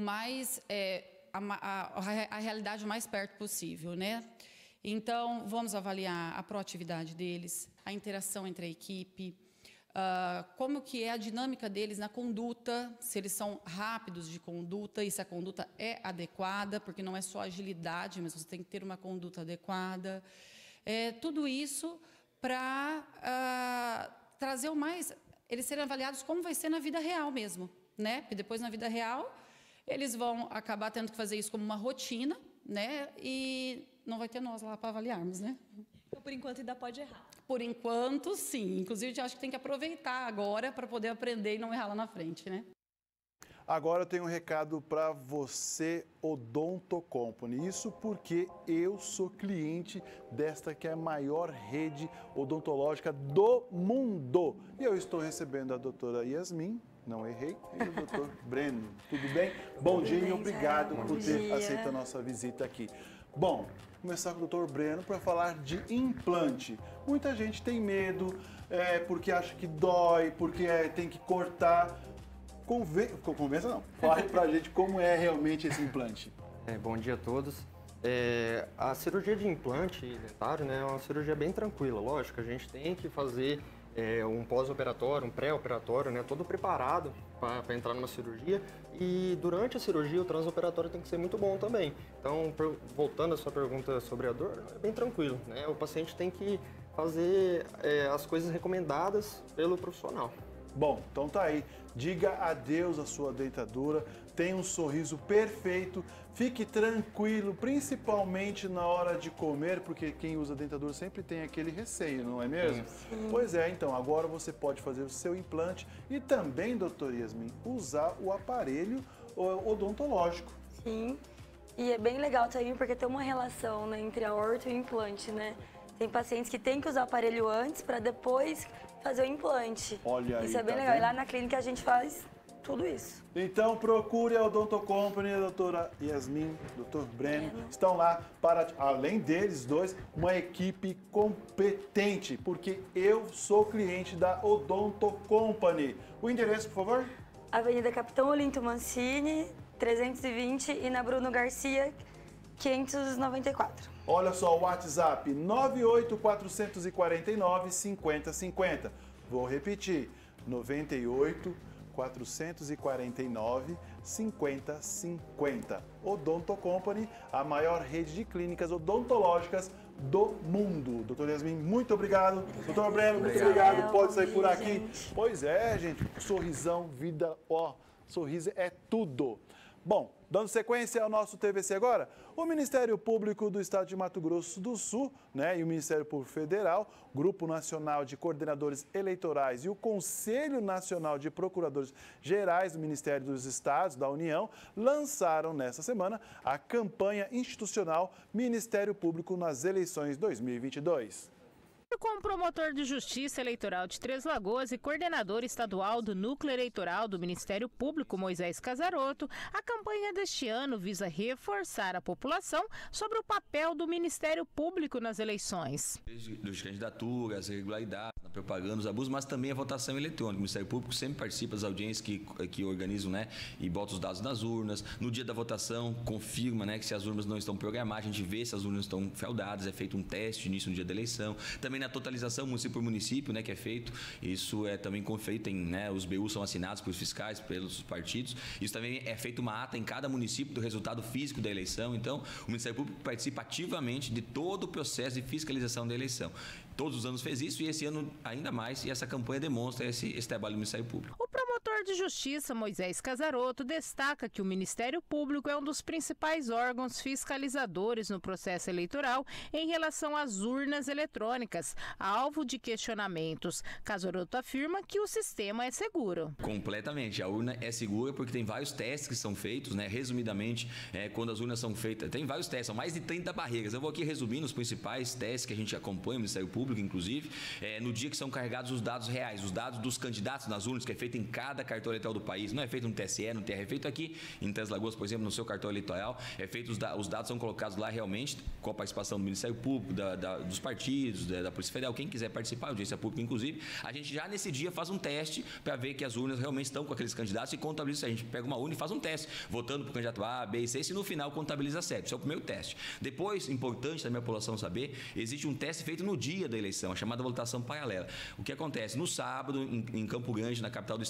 a realidade o mais perto possível, né? Então, vamos avaliar a proatividade deles, a interação entre a equipe, como que é a dinâmica deles na conduta, se eles são rápidos de conduta e se a conduta é adequada, porque não é só agilidade, mas você tem que ter uma conduta adequada. Tudo isso para trazer eles serem avaliados como vai ser na vida real mesmo, né? Porque depois, na vida real, eles vão acabar tendo que fazer isso como uma rotina, né? E não vai ter nós lá para avaliarmos, né? Então, por enquanto, ainda pode errar. Por enquanto, sim. Inclusive, a gente acha que tem que aproveitar agora para poder aprender e não errar lá na frente, né? Agora eu tenho um recado para você, Odonto Company. Isso porque eu sou cliente desta que é a maior rede odontológica do mundo. E eu estou recebendo a doutora Yasmin, não errei, e o doutor Breno. Tudo bem? Bom dia e obrigado por ter aceito a nossa visita aqui. Bom, vou começar com o doutor Breno para falar de implante. Muita gente tem medo, porque acha que dói, porque tem que cortar. Convença não. Fale pra gente como é realmente esse implante. Bom dia a todos. A cirurgia de implante dentário, né, é uma cirurgia bem tranquila. Lógico, a gente tem que fazer um pós-operatório, um pré-operatório, né, todo preparado para entrar numa cirurgia. E durante a cirurgia, o transoperatório tem que ser muito bom também. Então, voltando à sua pergunta sobre a dor, é bem tranquilo, né? O paciente tem que fazer as coisas recomendadas pelo profissional. Bom, então tá aí. Diga adeus à sua dentadura, tenha um sorriso perfeito, fique tranquilo, principalmente na hora de comer, porque quem usa dentadura sempre tem aquele receio, não é mesmo? Sim. Pois é, então agora você pode fazer o seu implante e também, doutor Yasmin, usar o aparelho odontológico. Sim, e é bem legal também porque tem uma relação, né, entre a orto e o implante, né? Tem pacientes que têm que usar o aparelho antes para depois fazer o implante. Olha aí, isso é bem legal. E lá na clínica a gente faz tudo isso. Então procure a Odonto Company, a doutora Yasmin, doutor Breno. Estão lá para, além deles dois, uma equipe competente, porque eu sou cliente da Odonto Company. O endereço, por favor? Avenida Capitão Olinto Mancini, 320 e na Bruno Garcia, 594. Olha só o WhatsApp, 98-449-5050. Vou repetir, 98-449-5050. Odonto Company, a maior rede de clínicas odontológicas do mundo. Doutor Yasmin, muito obrigado. Doutor Breno, muito obrigado. Pode sair por aqui. Gente. Pois é, gente, sorrisão, vida, sorriso é tudo. Bom, dando sequência ao nosso TVC agora, o Ministério Público do Estado de Mato Grosso do Sul, e o Ministério Público Federal, Grupo Nacional de Coordenadores Eleitorais e o Conselho Nacional de Procuradores Gerais do Ministério dos Estados da União lançaram nesta semana a campanha institucional Ministério Público nas eleições 2022. Com o promotor de Justiça Eleitoral de Três Lagoas e coordenador estadual do Núcleo Eleitoral do Ministério Público, Moisés Casarotto, a campanha deste ano visa reforçar a população sobre o papel do Ministério Público nas eleições. Dos candidaturas, irregularidades, na propaganda, os abusos, mas também a votação eletrônica. O Ministério Público sempre participa das audiências que organizam, e bota os dados nas urnas. No dia da votação, confirma, que se as urnas não estão programadas, a gente vê se as urnas estão fraudadas, é feito um teste nisso no dia da eleição. Também na totalização município por município, que é feito, isso é também confeito os BUs são assinados pelos fiscais, pelos partidos. Isso também é feito uma ata em cada município do resultado físico da eleição. Então, o Ministério Público participa ativamente de todo o processo de fiscalização da eleição. Todos os anos fez isso e esse ano ainda mais, e essa campanha demonstra esse trabalho do Ministério Público. O promotor de Justiça, Moisés Casarotto, destaca que o Ministério Público é um dos principais órgãos fiscalizadores no processo eleitoral em relação às urnas eletrônicas, alvo de questionamentos. Casarotto afirma que o sistema é seguro. Completamente. A urna é segura porque tem vários testes que são feitos, resumidamente, quando as urnas são feitas. Tem vários testes, são mais de 30 barreiras. Eu vou aqui resumindo os principais testes que a gente acompanha no Ministério Público, inclusive, no dia que são carregados os dados reais, os dados dos candidatos nas urnas, que é feito em cada cartão eleitoral do país. Não é feito no TSE, no TR, é feito aqui em Três Lagoas, por exemplo, no seu cartão eleitoral. É feito, os dados são colocados lá realmente, com a participação do Ministério Público, dos partidos, da Polícia Federal, quem quiser participar, audiência pública inclusive. A gente já nesse dia faz um teste para ver que as urnas realmente estão com aqueles candidatos e contabiliza. A gente pega uma urna e faz um teste, votando para o candidato A, B e C, e no final contabiliza certo. Esse é o primeiro teste. Depois, importante também a população saber, existe um teste feito no dia da eleição, a chamada votação paralela. O que acontece? No sábado, em Campo Grande, na capital do estado, é sorteado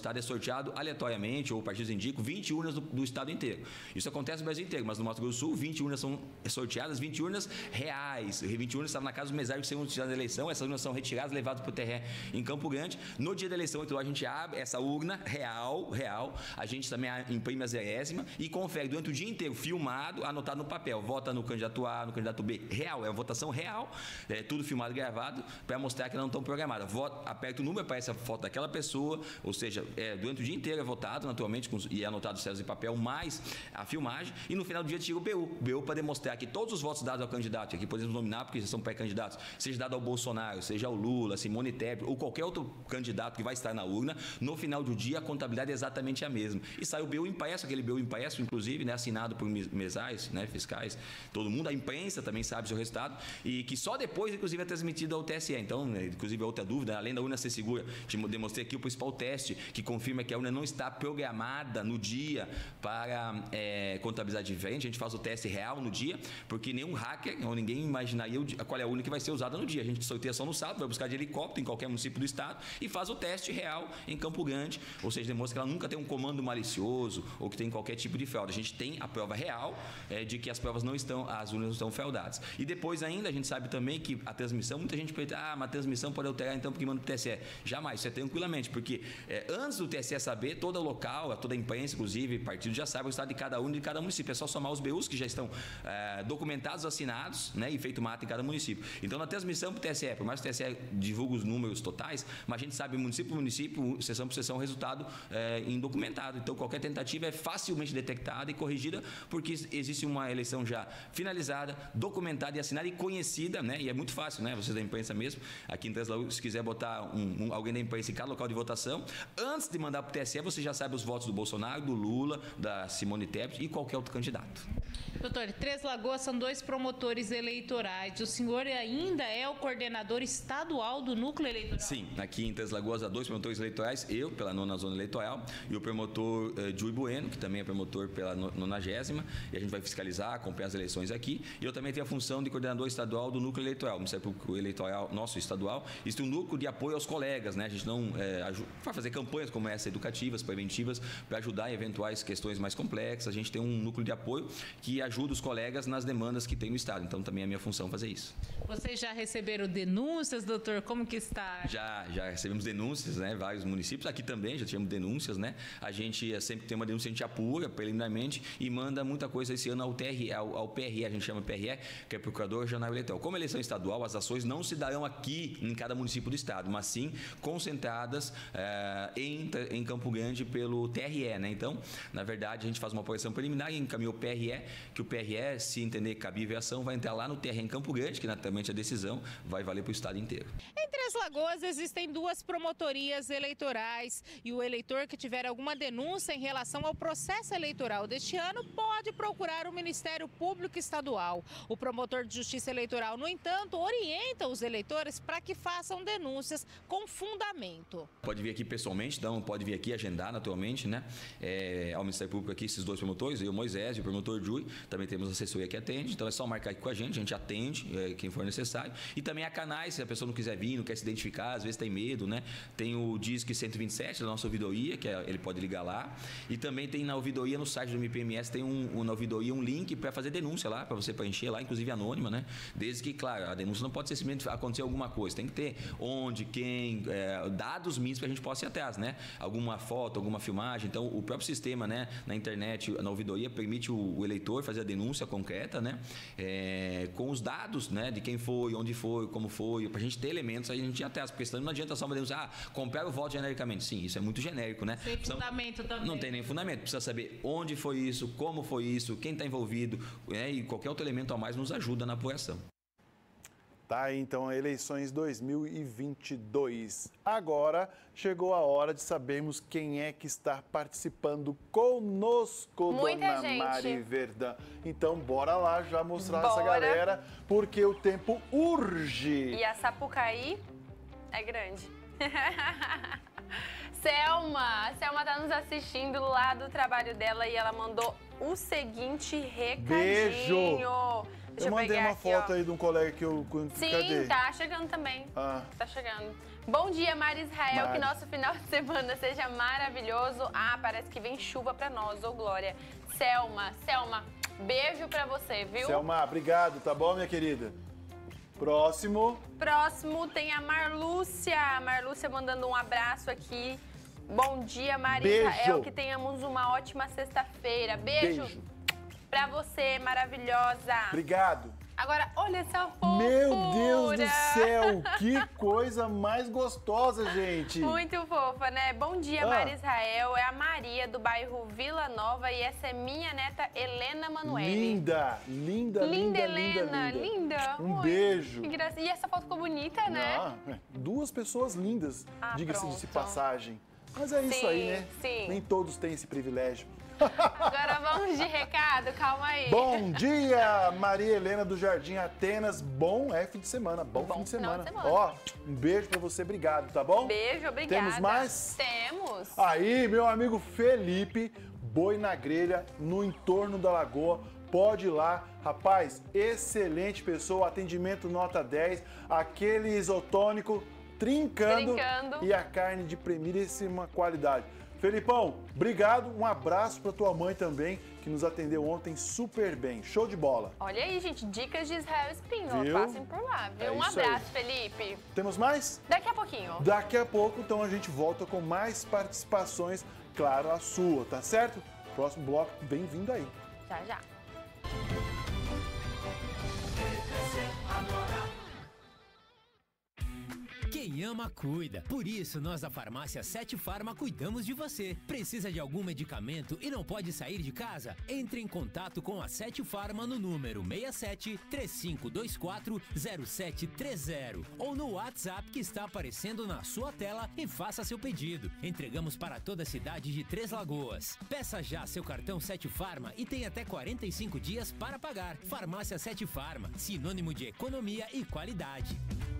sorteado aleatoriamente, ou partidos indicam, 20 urnas do estado inteiro. Isso acontece no Brasil inteiro, mas no Mato Grosso do Sul, 20 urnas são sorteadas, 20 urnas reais. 20 urnas estavam na casa do mesário que seriam tiradas da eleição, essas urnas são retiradas, levadas para o TRE em Campo Grande. No dia da eleição, então, a gente abre essa urna real, a gente também imprime a zerésima e confere durante o dia inteiro, filmado, anotado no papel. Vota no candidato A, no candidato B. Real, é uma votação real, tudo filmado e gravado, para mostrar que não estão programadas. Aperta o número, aparece a foto daquela pessoa, ou seja, durante o dia inteiro é votado, naturalmente, e é anotado células de papel, mais a filmagem, e no final do dia tira o BU para demonstrar que todos os votos dados ao candidato, aqui podemos nominar porque são pré-candidatos, seja dado ao Bolsonaro, seja ao Lula, Simone Tebet, ou qualquer outro candidato que vai estar na urna, no final do dia a contabilidade é exatamente a mesma. E sai o BU impresso, aquele BU impresso, inclusive, né, assinado por mesais, né, fiscais, todo mundo, a imprensa também sabe o seu resultado, e que só depois, inclusive, é transmitido ao TSE. Então, inclusive, outra dúvida, além da urna ser segura, demonstrei aqui o principal teste que confirma que a urna não está programada no dia para contabilidade diferente. A gente faz o teste real no dia, porque nenhum hacker ou ninguém imaginaria qual é a urna que vai ser usada no dia. A gente sorteia só no sábado, vai buscar de helicóptero em qualquer município do estado e faz o teste real em Campo Grande, ou seja, demonstra que ela nunca tem um comando malicioso ou que tem qualquer tipo de fraude. A gente tem a prova real de que as urnas não estão fraudadas. E depois ainda a gente sabe também que a transmissão, muita gente pensa, mas a transmissão pode alterar então porque manda o TSE. Jamais, isso é tranquilamente, porque antes do TSE saber, todo o local, toda a imprensa, inclusive, partido já sabe o estado de cada urna e de cada município. É só somar os BUs que já estão documentados, assinados, né, e feito uma ata em cada município. Então, na transmissão para o TSE, por mais que o TSE divulgue os números totais, mas a gente sabe município por município, sessão por sessão, o resultado indocumentado. Então, qualquer tentativa é facilmente detectada e corrigida, porque existe uma eleição já finalizada, documentada e assinada e conhecida, né? E é muito fácil, né? Vocês da imprensa mesmo, aqui em Três Lagoas, se quiser botar alguém da imprensa em cada local de votação, antes de mandar para o TSE, você já sabe os votos do Bolsonaro, do Lula, da Simone Tebet e qualquer outro candidato. Doutor, Três Lagoas são 2 promotores eleitorais. O senhor ainda é o coordenador estadual do núcleo eleitoral? Sim, aqui em Três Lagoas há 2 promotores eleitorais, eu pela 9ª zona eleitoral e o promotor Júlio Bueno, que também é promotor pela 90ª, e a gente vai fiscalizar, acompanhar as eleições aqui. E eu também tenho a função de coordenador estadual do núcleo eleitoral, o Ministério Público Eleitoral nosso estadual. Isso tem um núcleo de apoio aos colegas, né? A gente não vai fazer campanhas como essa, educativas, preventivas, para ajudar em eventuais questões mais complexas. A gente tem um núcleo de apoio que ajuda os colegas nas demandas que tem no estado. Então também é minha função fazer isso. Vocês já receberam denúncias, doutor? Como que está? Já recebemos denúncias, né? Vários municípios. Aqui também já tivemos denúncias, né? A gente sempre que tem uma denúncia, a gente apura preliminarmente e manda muita coisa esse ano ao TRE, ao PRE, a gente chama PRE, que é Procurador Regional Eleitoral. Como eleição estadual, as ações não se darão aqui em cada município do estado, mas sim concentradas em Campo Grande pelo TRE, né? Então, na verdade, a gente faz uma apuração preliminar e encaminha o PRE, que o PRE, se entender cabível a ação, vai entrar lá no TRE em Campo Grande, que naturalmente a decisão vai valer para o estado inteiro. Em Três Lagoas existem 2 promotorias eleitorais e o eleitor que tiver alguma denúncia em relação ao processo eleitoral deste ano pode procurar o Ministério Público Estadual. O promotor de Justiça Eleitoral, no entanto, orienta os eleitores para que façam denúncias com fundamento. Pode vir aqui pessoalmente, então pode vir aqui agendar naturalmente, né? Ao Ministério Público aqui, esses 2 promotores, eu, Moisés e o promotor Júlio, também temos assessoria que atende, então é só marcar aqui com a gente atende quem for necessário. E também há canais, se a pessoa não quiser vir, não quer se identificar, às vezes tem medo, né? Tem o Disque 127 da nossa ouvidoria, que ele pode ligar lá. E também tem na ouvidoria, no site do MPMS, tem na ouvidoria um link para fazer denúncia lá, para você preencher lá, inclusive anônima, né? Desde que, claro, a denúncia não pode ser simplesmente acontecer alguma coisa, tem que ter onde, quem, dados mínimos para a gente possa ir atrás, né? Alguma foto, alguma filmagem. Então, o próprio sistema, né, na internet, na ouvidoria, permite o eleitor fazer a denúncia concreta, né? Com os dados, né, de quem foi, onde foi, como foi, para a gente ter elementos, a gente ir atrás, porque senão não adianta só uma denúncia, comprar o voto genericamente. Sim, isso é muito genérico, né? Sem fundamento também. Não tem nem fundamento, precisa saber onde foi isso, como foi isso, quem está envolvido, e qualquer outro elemento a mais nos ajuda na apuração. Tá aí, então, eleições 2022. Agora chegou a hora de sabermos quem é que está participando conosco, Muita Dona gente. Mari Verdã. Então, bora lá já mostrar essa galera, porque o tempo urge. E a Sapucaí é grande. Selma tá nos assistindo lá do trabalho dela e ela mandou o seguinte recadinho. Beijo! Deixa eu mandei pegar uma aqui, foto ó. aí de um colega que eu... Sim, Cadê? tá chegando também. Ah. Tá chegando. Bom dia, Mari Israel. Mari. Que nosso final de semana seja maravilhoso. Ah, parece que vem chuva pra nós. Ô, Glória. Selma, beijo pra você, viu? Selma, obrigado, tá bom, minha querida? Próximo. Próximo tem a Marlúcia. Marlúcia mandando um abraço aqui. Bom dia, Mari Beijo. Israel. Que tenhamos uma ótima sexta-feira. Beijo pra você, maravilhosa. Obrigado. Agora, olha essa fofura. Meu Deus do céu, que coisa mais gostosa, gente. Muito fofa, né? Bom dia, Mari Israel. É a Maria, do bairro Vila Nova, e essa é minha neta, Helena Manoeli. Linda, linda, linda, Helena, linda. Um Oi, beijo. Que graça. E essa foto ficou bonita, né? Duas pessoas lindas, diga-se de passagem. Mas é isso aí, né? Sim. Nem todos têm esse privilégio. Agora vamos de recado, calma aí. Bom dia, Maria Helena do Jardim Atenas. Bom fim de semana, bom fim de semana. Ó, um beijo pra você, obrigado, tá bom? Beijo, obrigada. Temos mais? Temos. Aí, meu amigo Felipe, boi na grelha, no entorno da lagoa. Pode ir lá, rapaz, excelente pessoa, atendimento nota 10, aquele isotônico trincando. E a carne de primeiríssima qualidade. Felipão, obrigado, um abraço para tua mãe também, que nos atendeu ontem super bem. Show de bola. Olha aí, gente, dicas de Israel Espíndola, Viu? passem por lá, viu? Um abraço, Felipe. Temos mais? Daqui a pouquinho. Daqui a pouco, então, a gente volta com mais participações, claro, a sua, tá certo? Próximo bloco, bem-vindo aí. Já, já. Quem ama, cuida. Por isso, nós da farmácia 7 Farma cuidamos de você. Precisa de algum medicamento e não pode sair de casa? Entre em contato com a 7 Farma no número 67 3524 0730 ou no WhatsApp que está aparecendo na sua tela e faça seu pedido. Entregamos para toda a cidade de Três Lagoas. Peça já seu cartão 7 Farma e tem até 45 dias para pagar. Farmácia 7 Farma, sinônimo de economia e qualidade.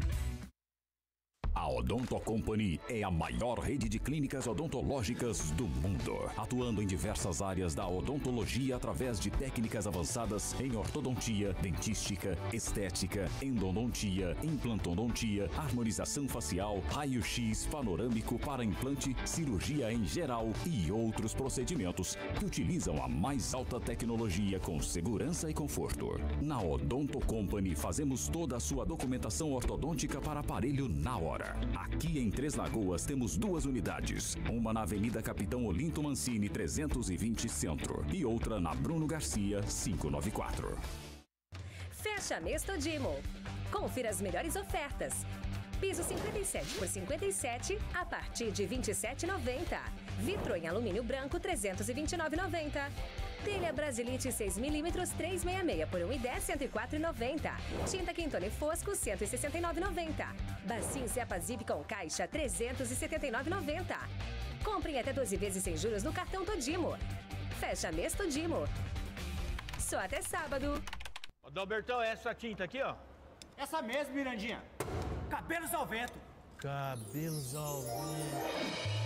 A Odonto Company é a maior rede de clínicas odontológicas do mundo, atuando em diversas áreas da odontologia através de técnicas avançadas em ortodontia, dentística, estética, endodontia, implantodontia, harmonização facial, raio-x panorâmico para implante, cirurgia em geral e outros procedimentos que utilizam a mais alta tecnologia com segurança e conforto. Na Odonto Company fazemos toda a sua documentação ortodôntica para aparelho na hora. Aqui em Três Lagoas temos 2 unidades, uma na Avenida Capitão Olinto Mancini 320 Centro e outra na Bruno Garcia 594. Fecha mês Todimo. Confira as melhores ofertas. Piso 57 por 57 a partir de R$ 27,90. Vitro em alumínio branco R$ 329,90. Telha Brasilite 6mm 366 por R$ 1,10, R$ 104,90. Tinta Quintone Fosco R$ 169,90. Bacia Zepa Zip com caixa R$ 379,90. Comprem até 12 vezes sem juros no cartão Todimo. Fecha mês Todimo. Só até sábado. Ô, Dalbertão, essa tinta aqui, ó. Essa mesmo, Mirandinha. Cabelos ao vento. Cabelos ao vento.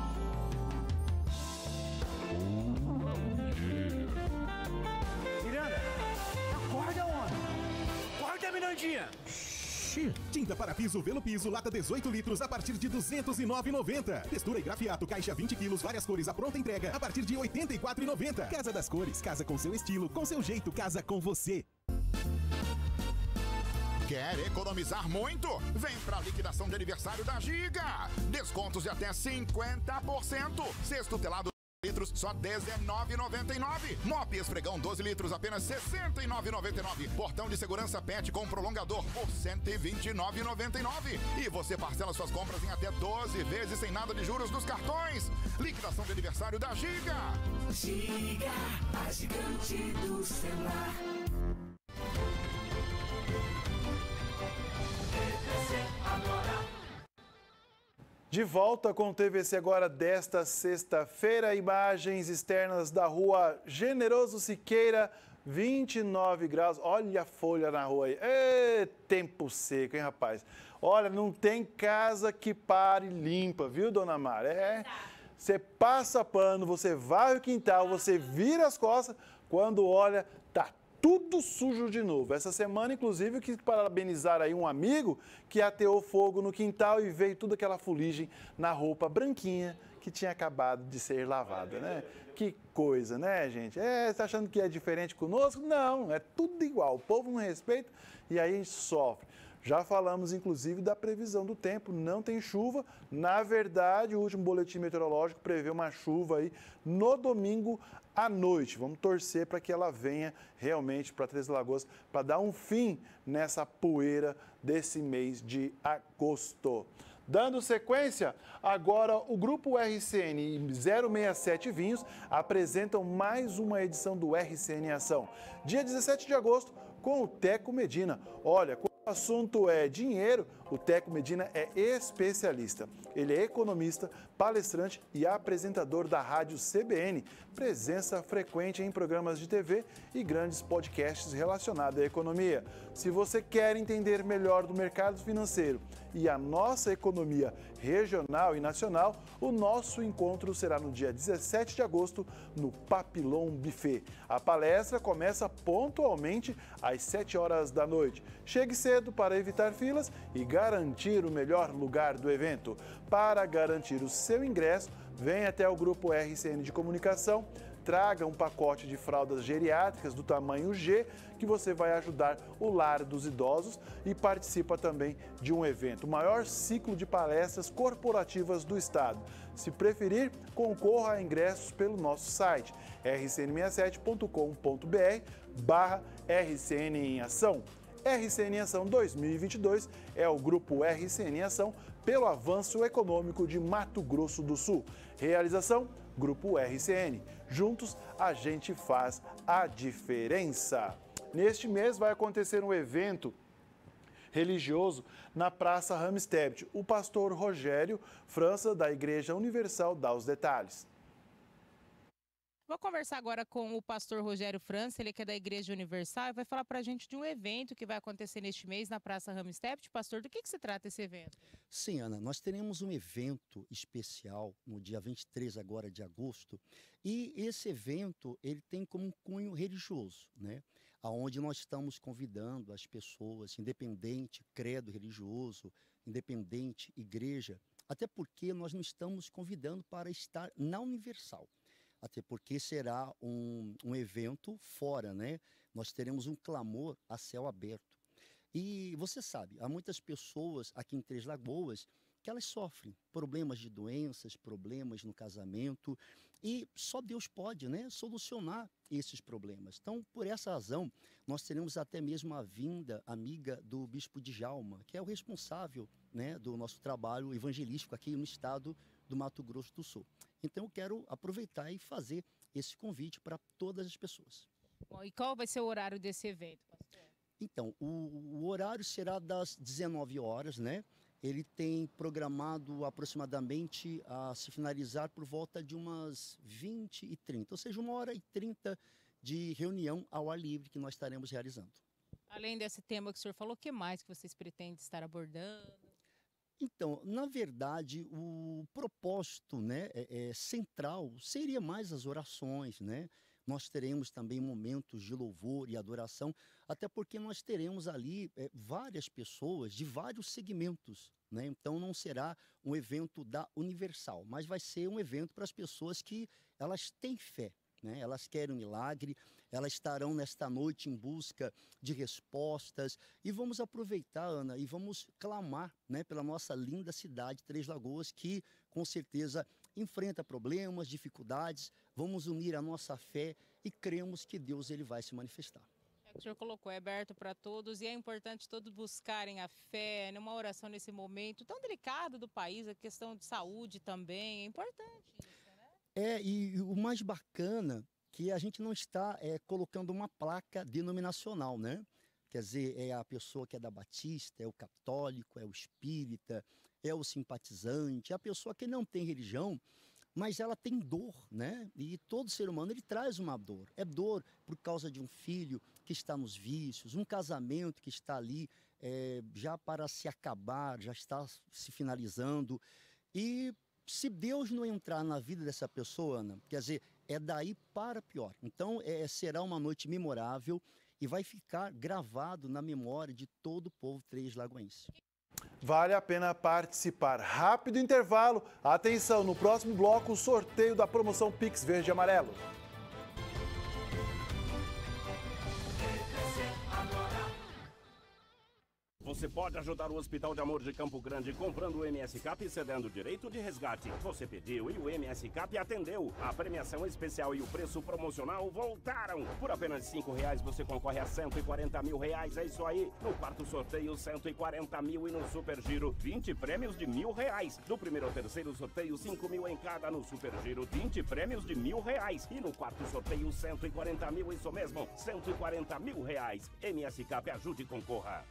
Miranda, acorda, homem. Acorda, Mirandinha. Tinta para piso Velo Piso, lata 18 litros a partir de R$ 209,90. Textura e grafiato, caixa 20 quilos, várias cores à pronta entrega a partir de R$ 84,90. Casa das Cores, casa com seu estilo, com seu jeito, casa com você. Quer economizar muito? Vem pra liquidação de aniversário da Giga. Descontos de até 50%. Cesto telado litros, só R$19,99. Mop esfregão 12 litros, apenas R$69,99. Portão de segurança PET com prolongador por R$129,99. E você parcela suas compras em até 12 vezes sem nada de juros nos cartões. Liquidação de aniversário da Giga. Giga, a gigante do celular. De volta com o TVC agora desta sexta-feira, imagens externas da rua Generoso Siqueira, 29 graus. Olha a folha na rua aí. Ê, tempo seco, hein, rapaz? Olha, não tem casa que pare limpa, viu, dona Mara? Você passa pano, você varre o quintal, você vira as costas, quando olha, tá tudo sujo de novo. Essa semana, inclusive, eu quis parabenizar aí um amigo que ateou fogo no quintal e veio toda aquela fuligem na roupa branquinha que tinha acabado de ser lavada, né? Que coisa, né, gente? Você tá achando que é diferente conosco? Não, é tudo igual. O povo não respeita e aí a gente sofre. Já falamos, inclusive, da previsão do tempo. Não tem chuva. Na verdade, o último boletim meteorológico prevê uma chuva aí no domingo à noite. Vamos torcer para que ela venha realmente para Três Lagoas, para dar um fim nessa poeira desse mês de agosto. Dando sequência, agora o Grupo RCN e 067 Vinhos apresentam mais uma edição do RCN em Ação. Dia 17 de agosto, com o Teco Medina. Olha, quando o assunto é dinheiro, o Teco Medina é especialista. Ele é economista, palestrante e apresentador da rádio CBN. Presença frequente em programas de TV e grandes podcasts relacionados à economia. Se você quer entender melhor do mercado financeiro e a nossa economia regional e nacional, o nosso encontro será no dia 17 de agosto no Papillon Buffet. A palestra começa pontualmente às 7 horas da noite. Chegue cedo para evitar filas e garantir o melhor lugar do evento. Para garantir o seu ingresso, venha até o Grupo RCN de Comunicação, traga um pacote de fraldas geriátricas do tamanho G, que você vai ajudar o lar dos idosos, e participa também de um evento, o maior ciclo de palestras corporativas do estado. Se preferir, concorra a ingressos pelo nosso site rcn67.com.br/RCN em Ação. RCN em Ação 2022 é o Grupo RCN em Ação pelo avanço econômico de Mato Grosso do Sul. Realização, Grupo RCN. Juntos, a gente faz a diferença. Neste mês vai acontecer um evento religioso na Praça Ramstebet. O pastor Rogério França, da Igreja Universal, dá os detalhes. Vou conversar agora com o pastor Rogério França, ele que é da Igreja Universal, e vai falar para a gente de um evento que vai acontecer neste mês na Praça Ramstebet. Pastor, do que se trata esse evento? Sim, Ana, nós teremos um evento especial no dia 23 agora de agosto, e esse evento ele tem como um cunho religioso, né? Aonde nós estamos convidando as pessoas, independente credo religioso, independente igreja, até porque nós não estamos convidando para estar na Universal. Até porque será um evento fora, né? Nós teremos um clamor a céu aberto. E você sabe, há muitas pessoas aqui em Três Lagoas que elas sofrem problemas de doenças, problemas no casamento, e só Deus pode, né, solucionar esses problemas. Então, por essa razão, nós teremos até mesmo a vinda amiga do Bispo Djalma, que é o responsável, né, do nosso trabalho evangelístico aqui no estado do Mato Grosso do Sul. Então eu quero aproveitar e fazer esse convite para todas as pessoas. Bom, e qual vai ser o horário desse evento, pastor? Então, o horário será das 19 horas, né? Ele tem programado aproximadamente a se finalizar por volta de umas 20h30, ou seja, 1h30 de reunião ao ar livre que nós estaremos realizando. Além desse tema que o senhor falou, o que mais que vocês pretendem estar abordando? Então, na verdade, o propósito, né, central seria mais as orações, né? Nós teremos também momentos de louvor e adoração, até porque nós teremos ali várias pessoas de vários segmentos, né? Então não será um evento da Universal, mas vai ser um evento para as pessoas que elas têm fé, né? Elas querem um milagre, elas estarão nesta noite em busca de respostas, e vamos aproveitar, Ana, e vamos clamar, né, pela nossa linda cidade Três Lagoas, que com certeza enfrenta problemas, dificuldades. Vamos unir a nossa fé e cremos que Deus ele vai se manifestar. O senhor colocou, é aberto para todos, e é importante todos buscarem a fé numa oração nesse momento tão delicado do país, a questão de saúde também, é importante isso, né? E o mais bacana que a gente não está colocando uma placa denominacional, né? Quer dizer, é a pessoa que é da Batista, é o católico, é o espírita, é o simpatizante, é a pessoa que não tem religião, mas ela tem dor, né? E todo ser humano, ele traz uma dor. É dor por causa de um filho que está nos vícios, um casamento que está ali já para se acabar, já está se finalizando. E se Deus não entrar na vida dessa pessoa, Ana, quer dizer, é daí para pior. Então, será uma noite memorável, e vai ficar gravado na memória de todo o povo Três Lagoense. Vale a pena participar. Rápido intervalo. Atenção, no próximo bloco, o sorteio da promoção Pix Verde e Amarelo. Você pode ajudar o Hospital de Amor de Campo Grande comprando o MSCap e cedendo o direito de resgate. Você pediu e o MSCap atendeu. A premiação especial e o preço promocional voltaram. Por apenas R$5 você concorre a R$140 mil. É isso aí. No quarto sorteio, 140 mil e no Super Giro, 20 prêmios de R$1.000. Do primeiro ao terceiro sorteio, 5 mil em cada. No Super Giro, 20 prêmios de R$1.000. E no quarto sorteio, 140 mil. Isso mesmo, R$140 mil. MSCap, ajude e concorra.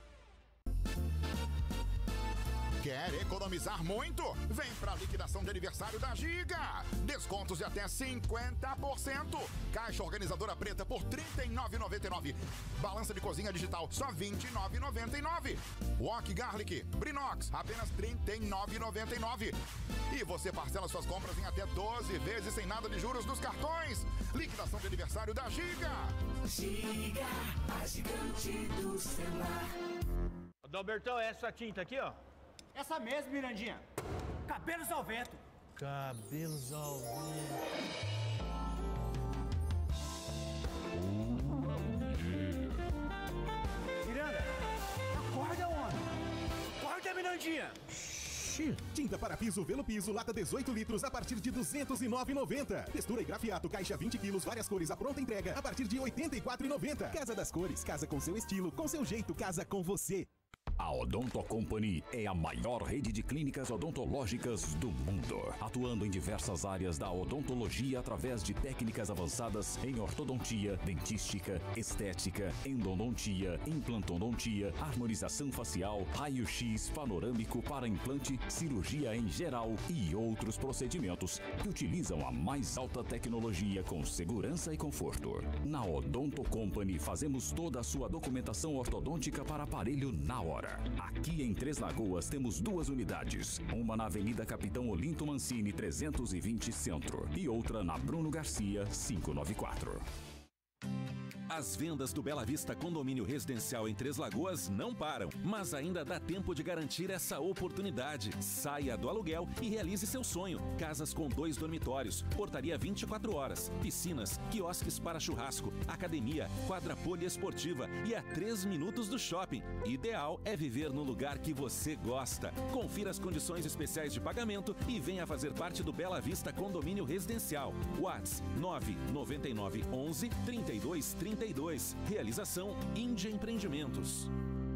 Quer economizar muito? Vem pra liquidação de aniversário da Giga. Descontos de até 50%. Caixa organizadora preta por R$ 39,99. Balança de cozinha digital só R$ 29,99. Wok Garlic Brinox apenas R$ 39,99. E você parcela suas compras em até 12 vezes sem nada de juros nos cartões. Liquidação de aniversário da Giga. Giga, a gigante do celular. Dalbertão, essa tinta aqui, ó. Essa mesmo, Mirandinha. Cabelos ao vento. Cabelos ao vento. Miranda, acorda, homem. Acorda, Mirandinha. Tinta para piso Velo Piso, lata 18 litros a partir de R$ 209,90. Textura e grafiato, caixa 20 quilos, várias cores à pronta entrega a partir de R$ 84,90. Casa das Cores, casa com seu estilo, com seu jeito, casa com você. A Odonto Company é a maior rede de clínicas odontológicas do mundo, atuando em diversas áreas da odontologia através de técnicas avançadas em ortodontia, dentística, estética, endodontia, implantodontia, harmonização facial, raio-x panorâmico para implante, cirurgia em geral e outros procedimentos que utilizam a mais alta tecnologia com segurança e conforto. Na Odonto Company fazemos toda a sua documentação ortodôntica para aparelho na hora. Aqui em Três Lagoas temos 2 unidades, uma na Avenida Capitão Olinto Mancini 320 Centro e outra na Bruno Garcia 594. As vendas do Bela Vista Condomínio Residencial em Três Lagoas não param, mas ainda dá tempo de garantir essa oportunidade. Saia do aluguel e realize seu sonho. Casas com 2 dormitórios, portaria 24 horas, piscinas, quiosques para churrasco, academia, quadra poliesportiva e a 3 minutos do shopping. Ideal é viver no lugar que você gosta. Confira as condições especiais de pagamento e venha fazer parte do Bela Vista Condomínio Residencial. WhatsApp 999 11 32 32. Realização Índia Empreendimentos.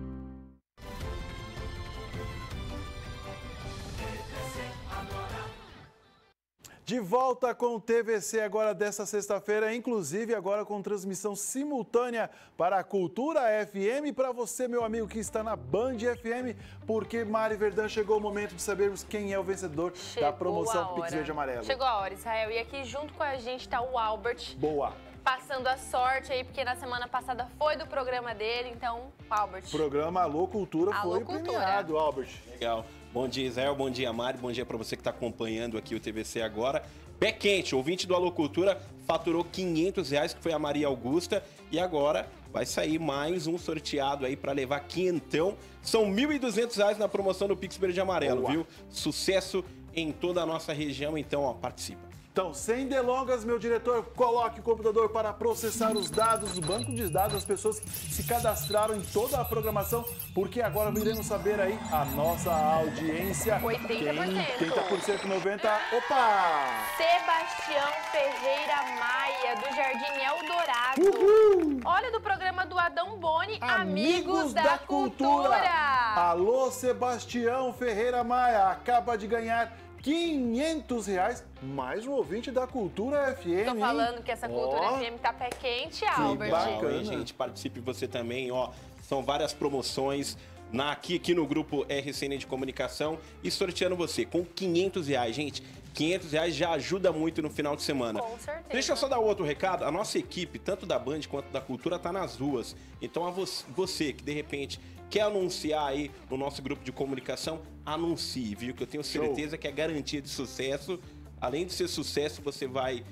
De volta com o TVC agora desta sexta-feira, inclusive agora com transmissão simultânea para a Cultura FM, para você, meu amigo, que está na Band FM, porque Mari Verdun, chegou o momento de sabermos quem é o vencedor da promoção Pix Verde Amarelo. Chegou a hora, Israel, e aqui junto com a gente está o Albert. Boa! Passando a sorte aí, porque na semana passada foi do programa dele, então, Albert. Programa Alô Cultura foi premiado, Albert. Legal. Bom dia, Israel. Bom dia, Mari. Bom dia para você que está acompanhando aqui o TVC agora. Pé quente, ouvinte do Alô Cultura, faturou R$500, que foi a Maria Augusta. E agora vai sair mais um sorteado aí para levar quinhentão. São R$1.200 na promoção do Pix Verde Amarelo, Boa. Viu? Sucesso em toda a nossa região, então, ó, participa. Então, sem delongas, meu diretor, coloque o computador para processar os dados do banco de dados das pessoas que se cadastraram em toda a programação, porque agora iremos saber aí a nossa audiência. 80%. 80%, 90%. Opa! Sebastião Ferreira Maia, do Jardim Eldorado. Uhul! Olha, do programa do Adão Boni, Amigos da Cultura. Alô, Sebastião Ferreira Maia, acaba de ganhar R$500, mais um ouvinte da Cultura FM. Tô falando que essa Cultura FM tá pé quente, Albert. Bacana, hein, gente? Participe você também, ó. São várias promoções aqui no grupo RCN de Comunicação e sorteando você com R$500, gente. R$500 já ajuda muito no final de semana. Com certeza. Deixa eu só dar outro recado. A nossa equipe, tanto da Band quanto da Cultura, tá nas ruas. Então, você que de repente quer anunciar aí no nosso grupo de comunicação, anuncie, viu? Que eu tenho certeza que é garantia de sucesso. Além de ser sucesso, você vai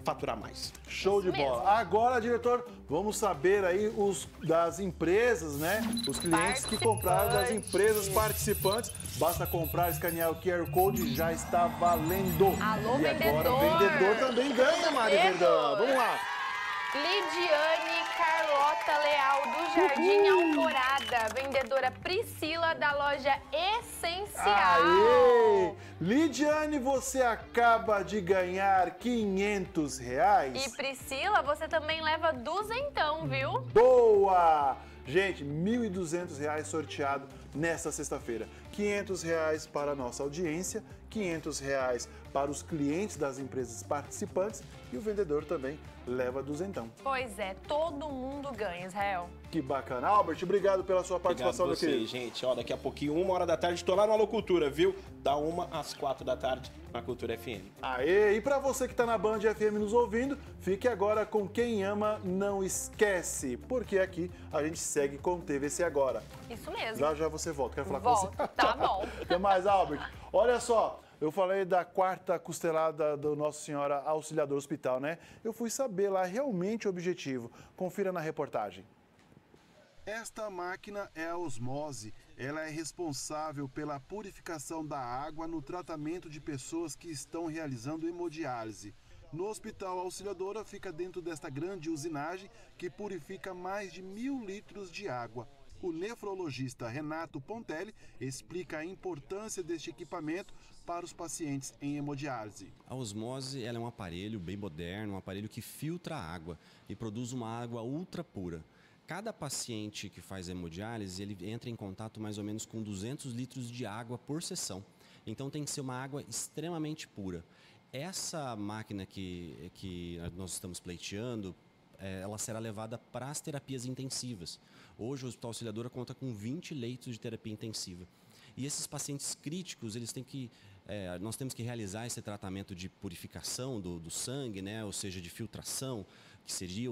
faturar mais. Show de bola. Agora, diretor, vamos saber aí das empresas, né? Os clientes que compraram das empresas participantes. Basta comprar, escanear o QR Code, já está valendo. Alô, e agora o vendedor também ganha, Mari Verdão. Vamos lá. Lidiane Carlota Leal, do Jardim Alvorada. Vendedora Priscila, da loja Essencial. Aê! Lidiane, você acaba de ganhar R$500. E Priscila, você também leva duzentão, viu? Boa! Gente, R$1.200 sorteado nesta sexta-feira. R$500 para a nossa audiência, R$500 para os clientes das empresas participantes e o vendedor também leva duzentão. Pois é, todo mundo ganha, Israel. Que bacana. Albert, obrigado pela sua participação, meu querido. Gente. Ó, daqui a pouquinho, 1h tô lá no Alô Cultura, viu? Da 1 às 4 da tarde na Cultura FM. Aê! E para você que tá na Band FM nos ouvindo, fique agora com Quem Ama Não Esquece, porque aqui a gente segue com TVC Agora. Isso mesmo. Já você volta. Quero falar com você. Tá bom. Até mais, Albert. Olha só, eu falei da quarta costelada do Nossa Senhora Auxiliadora Hospital, né? Eu fui saber lá realmente o objetivo. Confira na reportagem. Esta máquina é a osmose. Ela é responsável pela purificação da água no tratamento de pessoas que estão realizando hemodiálise. No Hospital Auxiliadora fica dentro desta grande usinagem que purifica mais de 1.000 litros de água. O nefrologista Renato Pontelli explica a importância deste equipamento para os pacientes em hemodiálise. A osmose ela é um aparelho bem moderno, um aparelho que filtra a água e produz uma água ultra pura. Cada paciente que faz hemodiálise, ele entra em contato mais ou menos com 200 litros de água por sessão. Então tem que ser uma água extremamente pura. Essa máquina que nós estamos pleiteando, ela será levada para as terapias intensivas. Hoje o Hospital Auxiliadora conta com 20 leitos de terapia intensiva. E esses pacientes críticos, nós temos que realizar esse tratamento de purificação do sangue, né? Ou seja, de filtração, que seria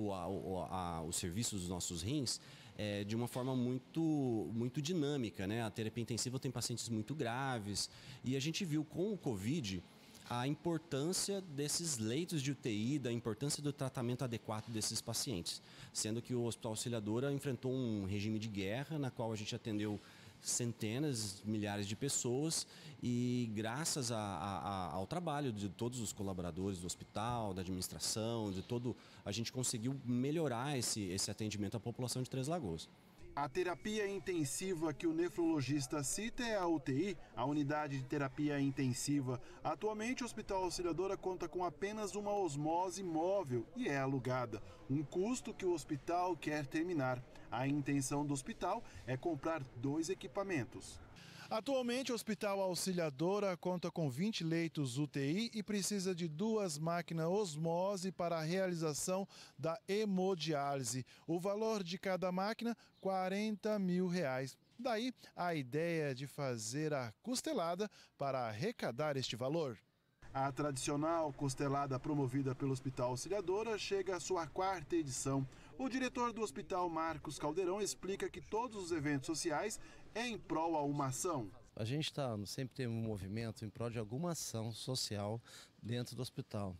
o serviço dos nossos rins, de uma forma muito dinâmica, né? A terapia intensiva tem pacientes muito graves e a gente viu com o Covid a importância desses leitos de UTI, da importância do tratamento adequado desses pacientes, sendo que o Hospital Auxiliadora enfrentou um regime de guerra na qual a gente atendeu centenas, milhares de pessoas e graças ao trabalho de todos os colaboradores do hospital, da administração, a gente conseguiu melhorar esse atendimento à população de Três Lagoas. A terapia intensiva que o nefrologista cita é a UTI, a unidade de terapia intensiva. Atualmente, o Hospital Auxiliadora conta com apenas uma osmose móvel e é alugada, um custo que o hospital quer terminar. A intenção do hospital é comprar 2 equipamentos. Atualmente, o Hospital Auxiliadora conta com 20 leitos UTI e precisa de 2 máquinas osmose para a realização da hemodiálise. O valor de cada máquina, R$40 mil. Daí, a ideia de fazer a costelada para arrecadar este valor. A tradicional costelada promovida pelo Hospital Auxiliadora chega à sua 4ª edição. O diretor do hospital, Marcos Caldeirão, explica que todos os eventos sociais é em prol a uma ação. A gente sempre tem um movimento em prol de alguma ação social dentro do hospital.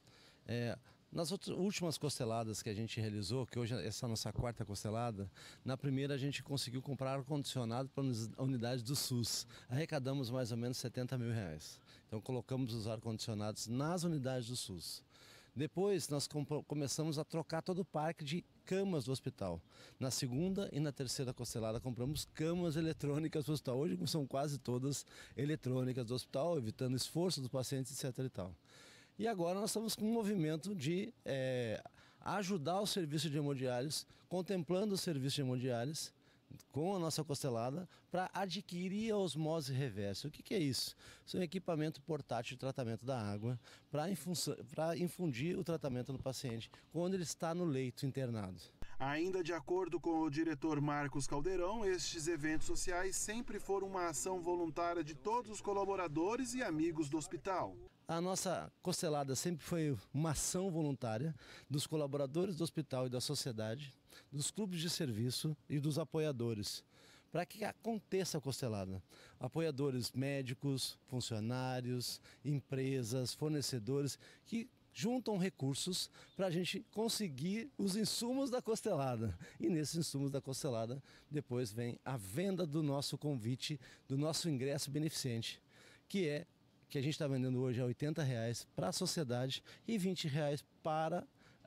Nas últimas costeladas que a gente realizou, que hoje essa é a nossa 4ª costelada, na primeira a gente conseguiu comprar ar-condicionado para a unidade do SUS. Arrecadamos mais ou menos R$70 mil. Então colocamos os ar-condicionados nas unidades do SUS. Depois nós começamos a trocar todo o parque de camas do hospital. Na 2ª e na 3ª costelada compramos camas eletrônicas do hospital. Hoje são quase todas eletrônicas do hospital, evitando esforço dos pacientes, etc. e tal. E agora nós estamos com um movimento de ajudar o serviço de hemodiálise, contemplando o serviço de hemodiálise, com a nossa costelada, para adquirir a osmose reversa. O que é isso? Isso é um equipamento portátil de tratamento da água para infundir o tratamento no paciente quando ele está no leito internado. Ainda de acordo com o diretor Marcos Caldeirão, estes eventos sociais sempre foram uma ação voluntária de todos os colaboradores e amigos do hospital. A nossa costelada sempre foi uma ação voluntária dos colaboradores do hospital e da sociedade, dos clubes de serviço e dos apoiadores, para que aconteça a costelada. Apoiadores médicos, funcionários, empresas, fornecedores, que juntam recursos para a gente conseguir os insumos da costelada. E nesses insumos da costelada, depois vem a venda do nosso convite, do nosso ingresso beneficente, que a gente está vendendo hoje a R$80 para a sociedade e R$20 para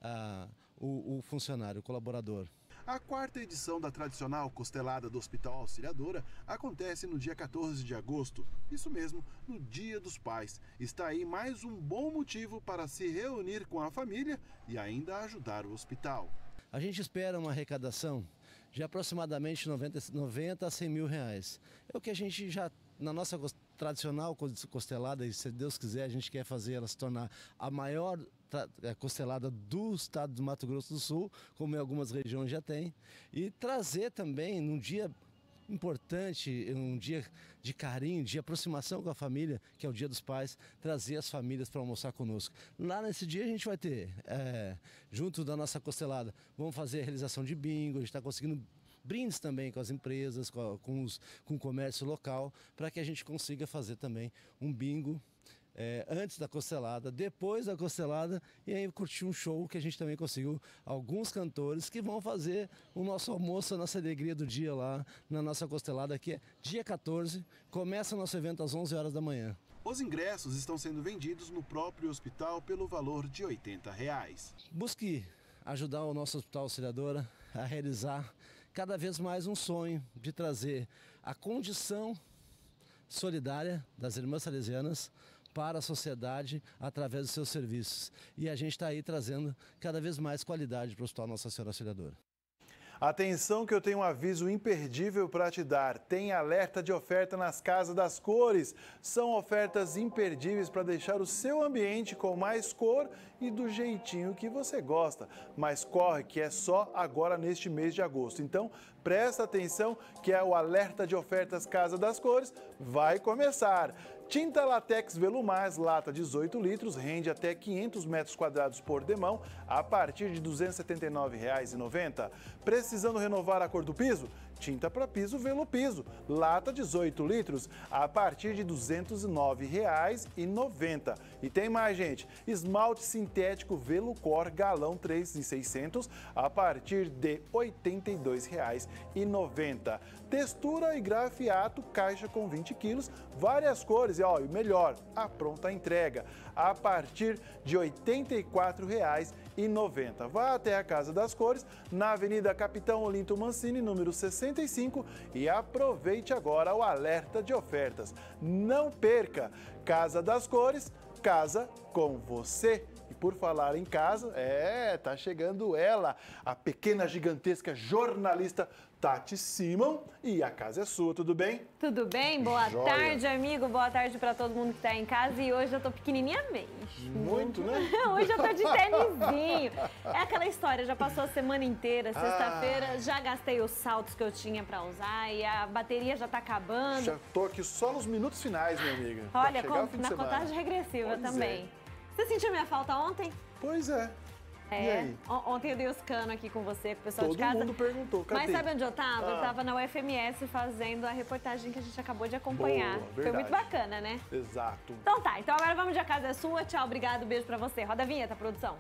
o funcionário, o colaborador. A quarta edição da tradicional costelada do Hospital Auxiliadora acontece no dia 14 de agosto, isso mesmo, no Dia dos Pais. Está aí mais um bom motivo para se reunir com a família e ainda ajudar o hospital. A gente espera uma arrecadação de aproximadamente 90 a 100 mil reais. É o que a gente já, na nossa tradicional costelada, e se Deus quiser, a gente quer fazer ela se tornar a maior costelada do estado do Mato Grosso do Sul, como em algumas regiões já tem, e trazer também num dia importante, um dia de carinho, de aproximação com a família, que é o Dia dos Pais, trazer as famílias para almoçar conosco. Lá nesse dia a gente vai ter, junto da nossa costelada, vamos fazer a realização de bingo, a gente está conseguindo brindes também com as empresas, com o comércio local, para que a gente consiga fazer também um bingo antes da costelada, depois da costelada, e aí curtir um show que a gente também conseguiu alguns cantores que vão fazer o nosso almoço, a nossa alegria do dia lá na nossa costelada, que é dia 14, começa o nosso evento às 11 horas da manhã. Os ingressos estão sendo vendidos no próprio hospital pelo valor de R$80. Busque ajudar o nosso Hospital Auxiliadora a realizar cada vez mais um sonho de trazer a condição solidária das Irmãs Salesianas para a sociedade através dos seus serviços. E a gente está aí trazendo cada vez mais qualidade para o Hospital Nossa Senhora Auxiliadora. Atenção que eu tenho um aviso imperdível para te dar. Tem alerta de oferta nas Casas das Cores. São ofertas imperdíveis para deixar o seu ambiente com mais cor e do jeitinho que você gosta. Mas corre que é só agora neste mês de agosto. Então, presta atenção que é o alerta de ofertas Casa das Cores vai começar. Tinta Latex Velumar, lata 18 litros, rende até 500 metros quadrados por demão, a partir de R$ 279,90. Precisando renovar a cor do piso? Tinta para piso Velupiso, lata 18 litros, a partir de R$ 209,90. E tem mais, gente, esmalte sintético Velucor, galão 3,600, a partir de R$ 82,90. Textura e grafiato, caixa com 20 quilos, várias cores, e o melhor, a pronta entrega, a partir de R$ 84,90. Vá até a Casa das Cores, na Avenida Capitão Olinto Mancini, número 65, e aproveite agora o alerta de ofertas. Não perca! Casa das Cores, casa com você. E por falar em casa, tá chegando ela, a pequena, gigantesca jornalista Tati Simon, e a casa é sua, tudo bem? Tudo bem? Boa Joia. Tarde, amigo. Boa tarde para todo mundo que está em casa. E hoje eu tô pequenininha mesmo. Muito, né? Hoje eu tô de tênisinho. É aquela história, já passou a semana inteira. Sexta-feira já gastei os saltos que eu tinha para usar e a bateria já tá acabando. Já tô aqui só nos minutos finais, minha amiga. Olha, na contagem regressiva também. Você sentiu minha falta ontem? Pois é. E aí? Ontem eu dei os canos aqui com você, com o pessoal Todo de casa. mundo perguntou, cadê? Mas sabe onde eu tava? Eu tava na UFMS fazendo a reportagem que a gente acabou de acompanhar. Boa, foi muito bacana, né? Exato. Então tá, então agora vamos de A Casa é Sua. Tchau, obrigado, beijo pra você. Roda a vinheta, produção.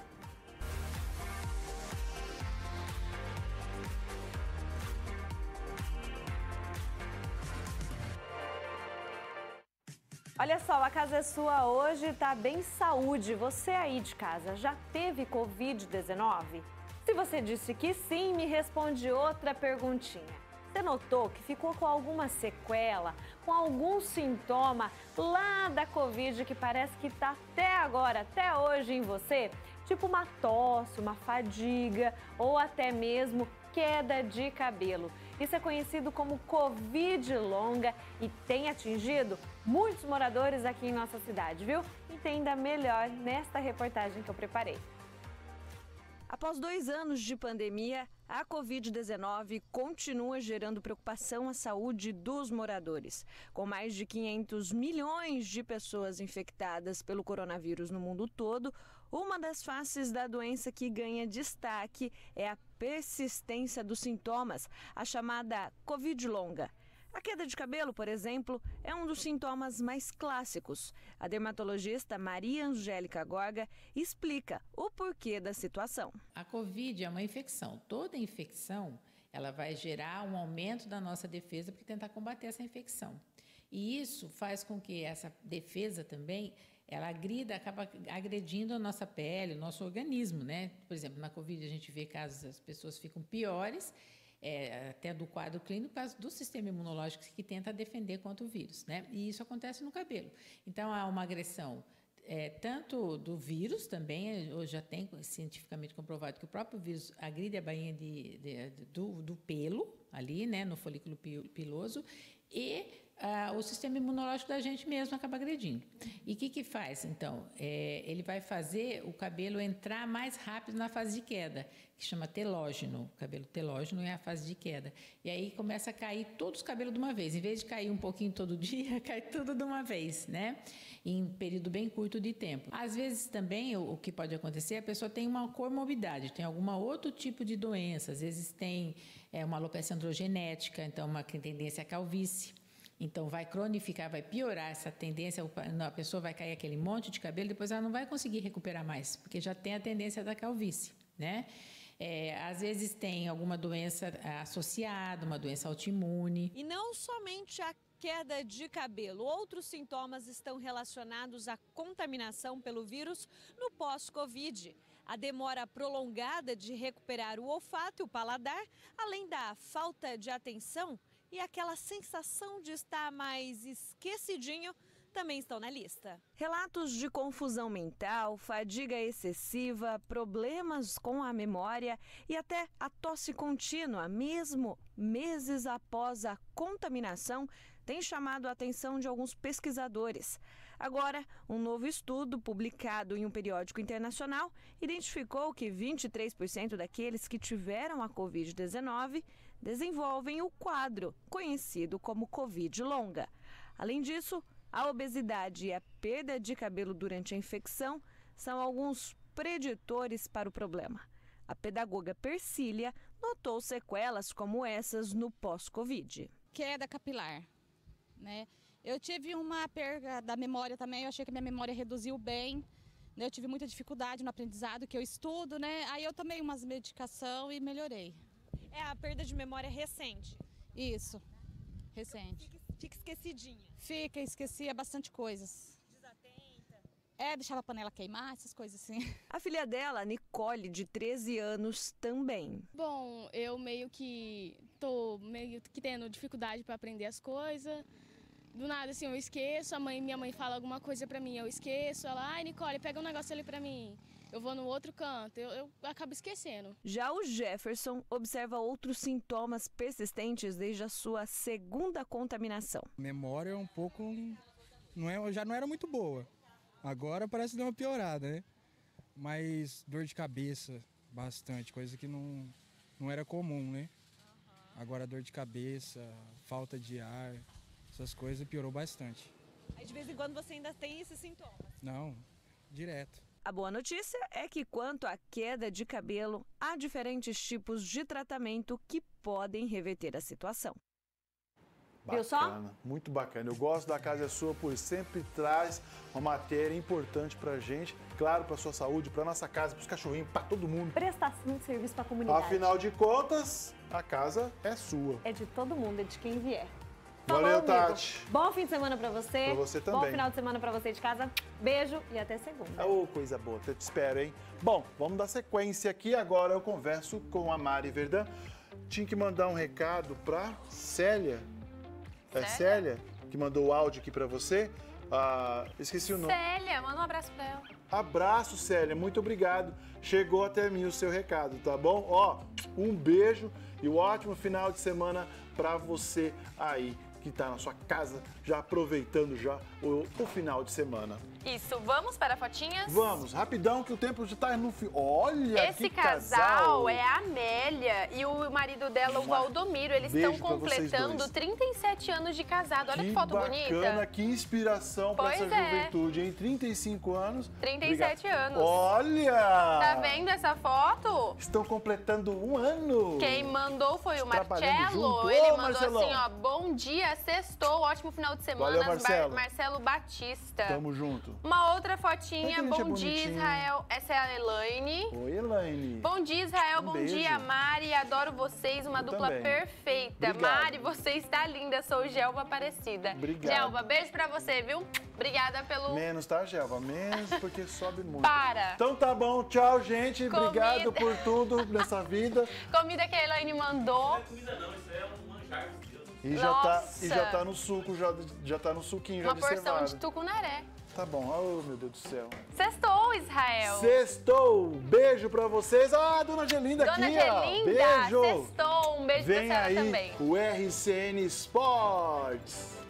Olha só, A Casa é Sua hoje tá bem saúde. Você aí de casa já teve Covid-19? Se você disse que sim, me responde outra perguntinha. Você notou que ficou com alguma sequela, com algum sintoma lá da Covid que parece que tá até agora, até hoje em você? Tipo uma tosse, uma fadiga ou até mesmo queda de cabelo. Isso é conhecido como Covid longa e tem atingido muitos moradores aqui em nossa cidade, viu? Entenda melhor nesta reportagem que eu preparei. Após 2 anos de pandemia, a Covid-19 continua gerando preocupação à saúde dos moradores. Com mais de 500 milhões de pessoas infectadas pelo coronavírus no mundo todo, uma das faces da doença que ganha destaque é a persistência dos sintomas, a chamada Covid longa. A queda de cabelo, por exemplo, é um dos sintomas mais clássicos. A dermatologista Maria Angélica Gorga explica o porquê da situação. A Covid é uma infecção. Toda infecção, ela vai gerar um aumento da nossa defesa para tentar combater essa infecção. E isso faz com que essa defesa também, ela acaba agredindo a nossa pele, o nosso organismo, né? Por exemplo, na Covid a gente vê casos as pessoas ficam piores, até do quadro clínico, por causa do sistema imunológico que tenta defender contra o vírus, né? E isso acontece no cabelo. Então, há uma agressão tanto do vírus também, hoje já tem cientificamente comprovado que o próprio vírus agride a bainha do pelo, ali, né, no folículo piloso, e o sistema imunológico da gente mesmo acaba agredindo. E o que faz, então? Ele vai fazer o cabelo entrar mais rápido na fase de queda, que chama telógeno. O cabelo telógeno é a fase de queda. E aí começa a cair todos os cabelos de uma vez. Em vez de cair um pouquinho todo dia, cai tudo de uma vez, né? Em um período bem curto de tempo. Às vezes também o que pode acontecer, a pessoa tem uma comorbidade, tem algum outro tipo de doença. Às vezes tem uma alopecia androgenética, então uma tendência à calvície. Então, vai cronificar, vai piorar essa tendência, a pessoa vai cair aquele monte de cabelo, depois ela não vai conseguir recuperar mais, porque já tem a tendência da calvície, né? Às vezes tem alguma doença associada, uma doença autoimune. E não somente a queda de cabelo, outros sintomas estão relacionados à contaminação pelo vírus no pós-Covid. A demora prolongada de recuperar o olfato e o paladar, além da falta de atenção e aquela sensação de estar mais esquecidinho, também estão na lista. Relatos de confusão mental, fadiga excessiva, problemas com a memória e até a tosse contínua, mesmo meses após a contaminação, tem chamado a atenção de alguns pesquisadores. Agora, um novo estudo publicado em um periódico internacional identificou que 23% daqueles que tiveram a Covid-19 desenvolvem o quadro, conhecido como Covid longa. Além disso, a obesidade e a perda de cabelo durante a infecção são alguns preditores para o problema. A pedagoga Persília notou sequelas como essas no pós-Covid. Queda capilar, né? Eu tive uma perda da memória também, eu achei que minha memória reduziu bem. Eu tive muita dificuldade no aprendizado, que eu estudo, né? Aí eu tomei umas medicação e melhorei. É a perda de memória recente? Isso, recente. Fica esquecidinha? Fica, esquecia bastante coisas. Desatenta? Deixava a panela queimar, essas coisas assim. A filha dela, Nicole, de 13 anos, também. Bom, eu meio que tô tendo dificuldade para aprender as coisas. Do nada, assim, eu esqueço, minha mãe fala alguma coisa pra mim, eu esqueço. Ela, ai, Nicole, pega um negócio ali pra mim. Eu vou no outro canto, eu acabo esquecendo. Já o Jefferson observa outros sintomas persistentes desde a sua segunda contaminação. A memória é um pouco, já não era muito boa. Agora parece que deu uma piorada, né? Mas dor de cabeça, bastante, coisa que não era comum, né? Agora dor de cabeça, falta de ar, essas coisas piorou bastante. Aí de vez em quando você ainda tem esses sintomas? Não, direto. A boa notícia é que, quanto à queda de cabelo, há diferentes tipos de tratamento que podem reverter a situação. Bacana, viu só? Muito bacana. Eu gosto da Casa é Sua, pois sempre traz uma matéria importante pra gente, claro, pra sua saúde, pra nossa casa, pros cachorrinhos, pra todo mundo. Prestação de serviço pra comunidade. Afinal de contas, a casa é sua. É de todo mundo, é de quem vier. Valeu, Falou, Tati. Bom fim de semana pra você. Pra você também. Bom final de semana pra você de casa. Beijo e até segunda. Ô, coisa boa. Até te espero, hein? Bom, vamos dar sequência aqui. Agora eu converso com a Mari Verdun. Tinha que mandar um recado pra Célia. É Célia que mandou o áudio aqui pra você. Esqueci o nome. Célia, manda um abraço pra ela. Abraço, Célia. Muito obrigado. Chegou até mim o seu recado, tá bom? Ó, um beijo e um ótimo final de semana pra você aí que está na sua casa, já aproveitando já o final de semana. Isso, vamos para fotinhas? Vamos, rapidão, que o tempo já está no fim. Olha, esse que casal é a Amélia e o marido dela, o Valdomiro. Eles estão completando 37 anos de casado. Olha que foto bonita. Bacana, que inspiração para essa juventude, hein? 35 anos. 37 anos. Olha! Tá vendo essa foto? Estão completando 1 ano. Quem mandou foi o Marcelo. Junto. Ele mandou Marcelão. assim, ó, bom dia, sextou, ótimo final de semana. Valeu, Marcelo. Marcelo Batista. Tamo junto. Uma outra fotinha, bom dia, bonitinho. Israel. Essa é a Elaine. Oi, Elaine. Bom dia, Israel. Bom beijo. dia, Mari. Adoro vocês, uma dupla também. perfeita. Obrigado. Mari, você está linda. Sou Gelba Aparecida. Obrigado. Gelba, beijo pra você, viu? Obrigada pelo... Menos, tá, Gelba? Menos, porque sobe muito. Para. Então tá bom, tchau, gente. Obrigado por tudo nessa vida. Comida que a Elaine mandou. Não é comida não, isso é um manjar de Deus. E já tá no suco, já tá no suquinho, Uma já de porção cevada. de tucunaré. Tá bom, oh meu Deus do céu. Sextou, Israel. Sextou, beijo pra vocês. Ah, Dona Gelinda aqui, ó. Gelinda, Beijo. sextou, um beijo pra Vem senhora aí também. o RCN Sports.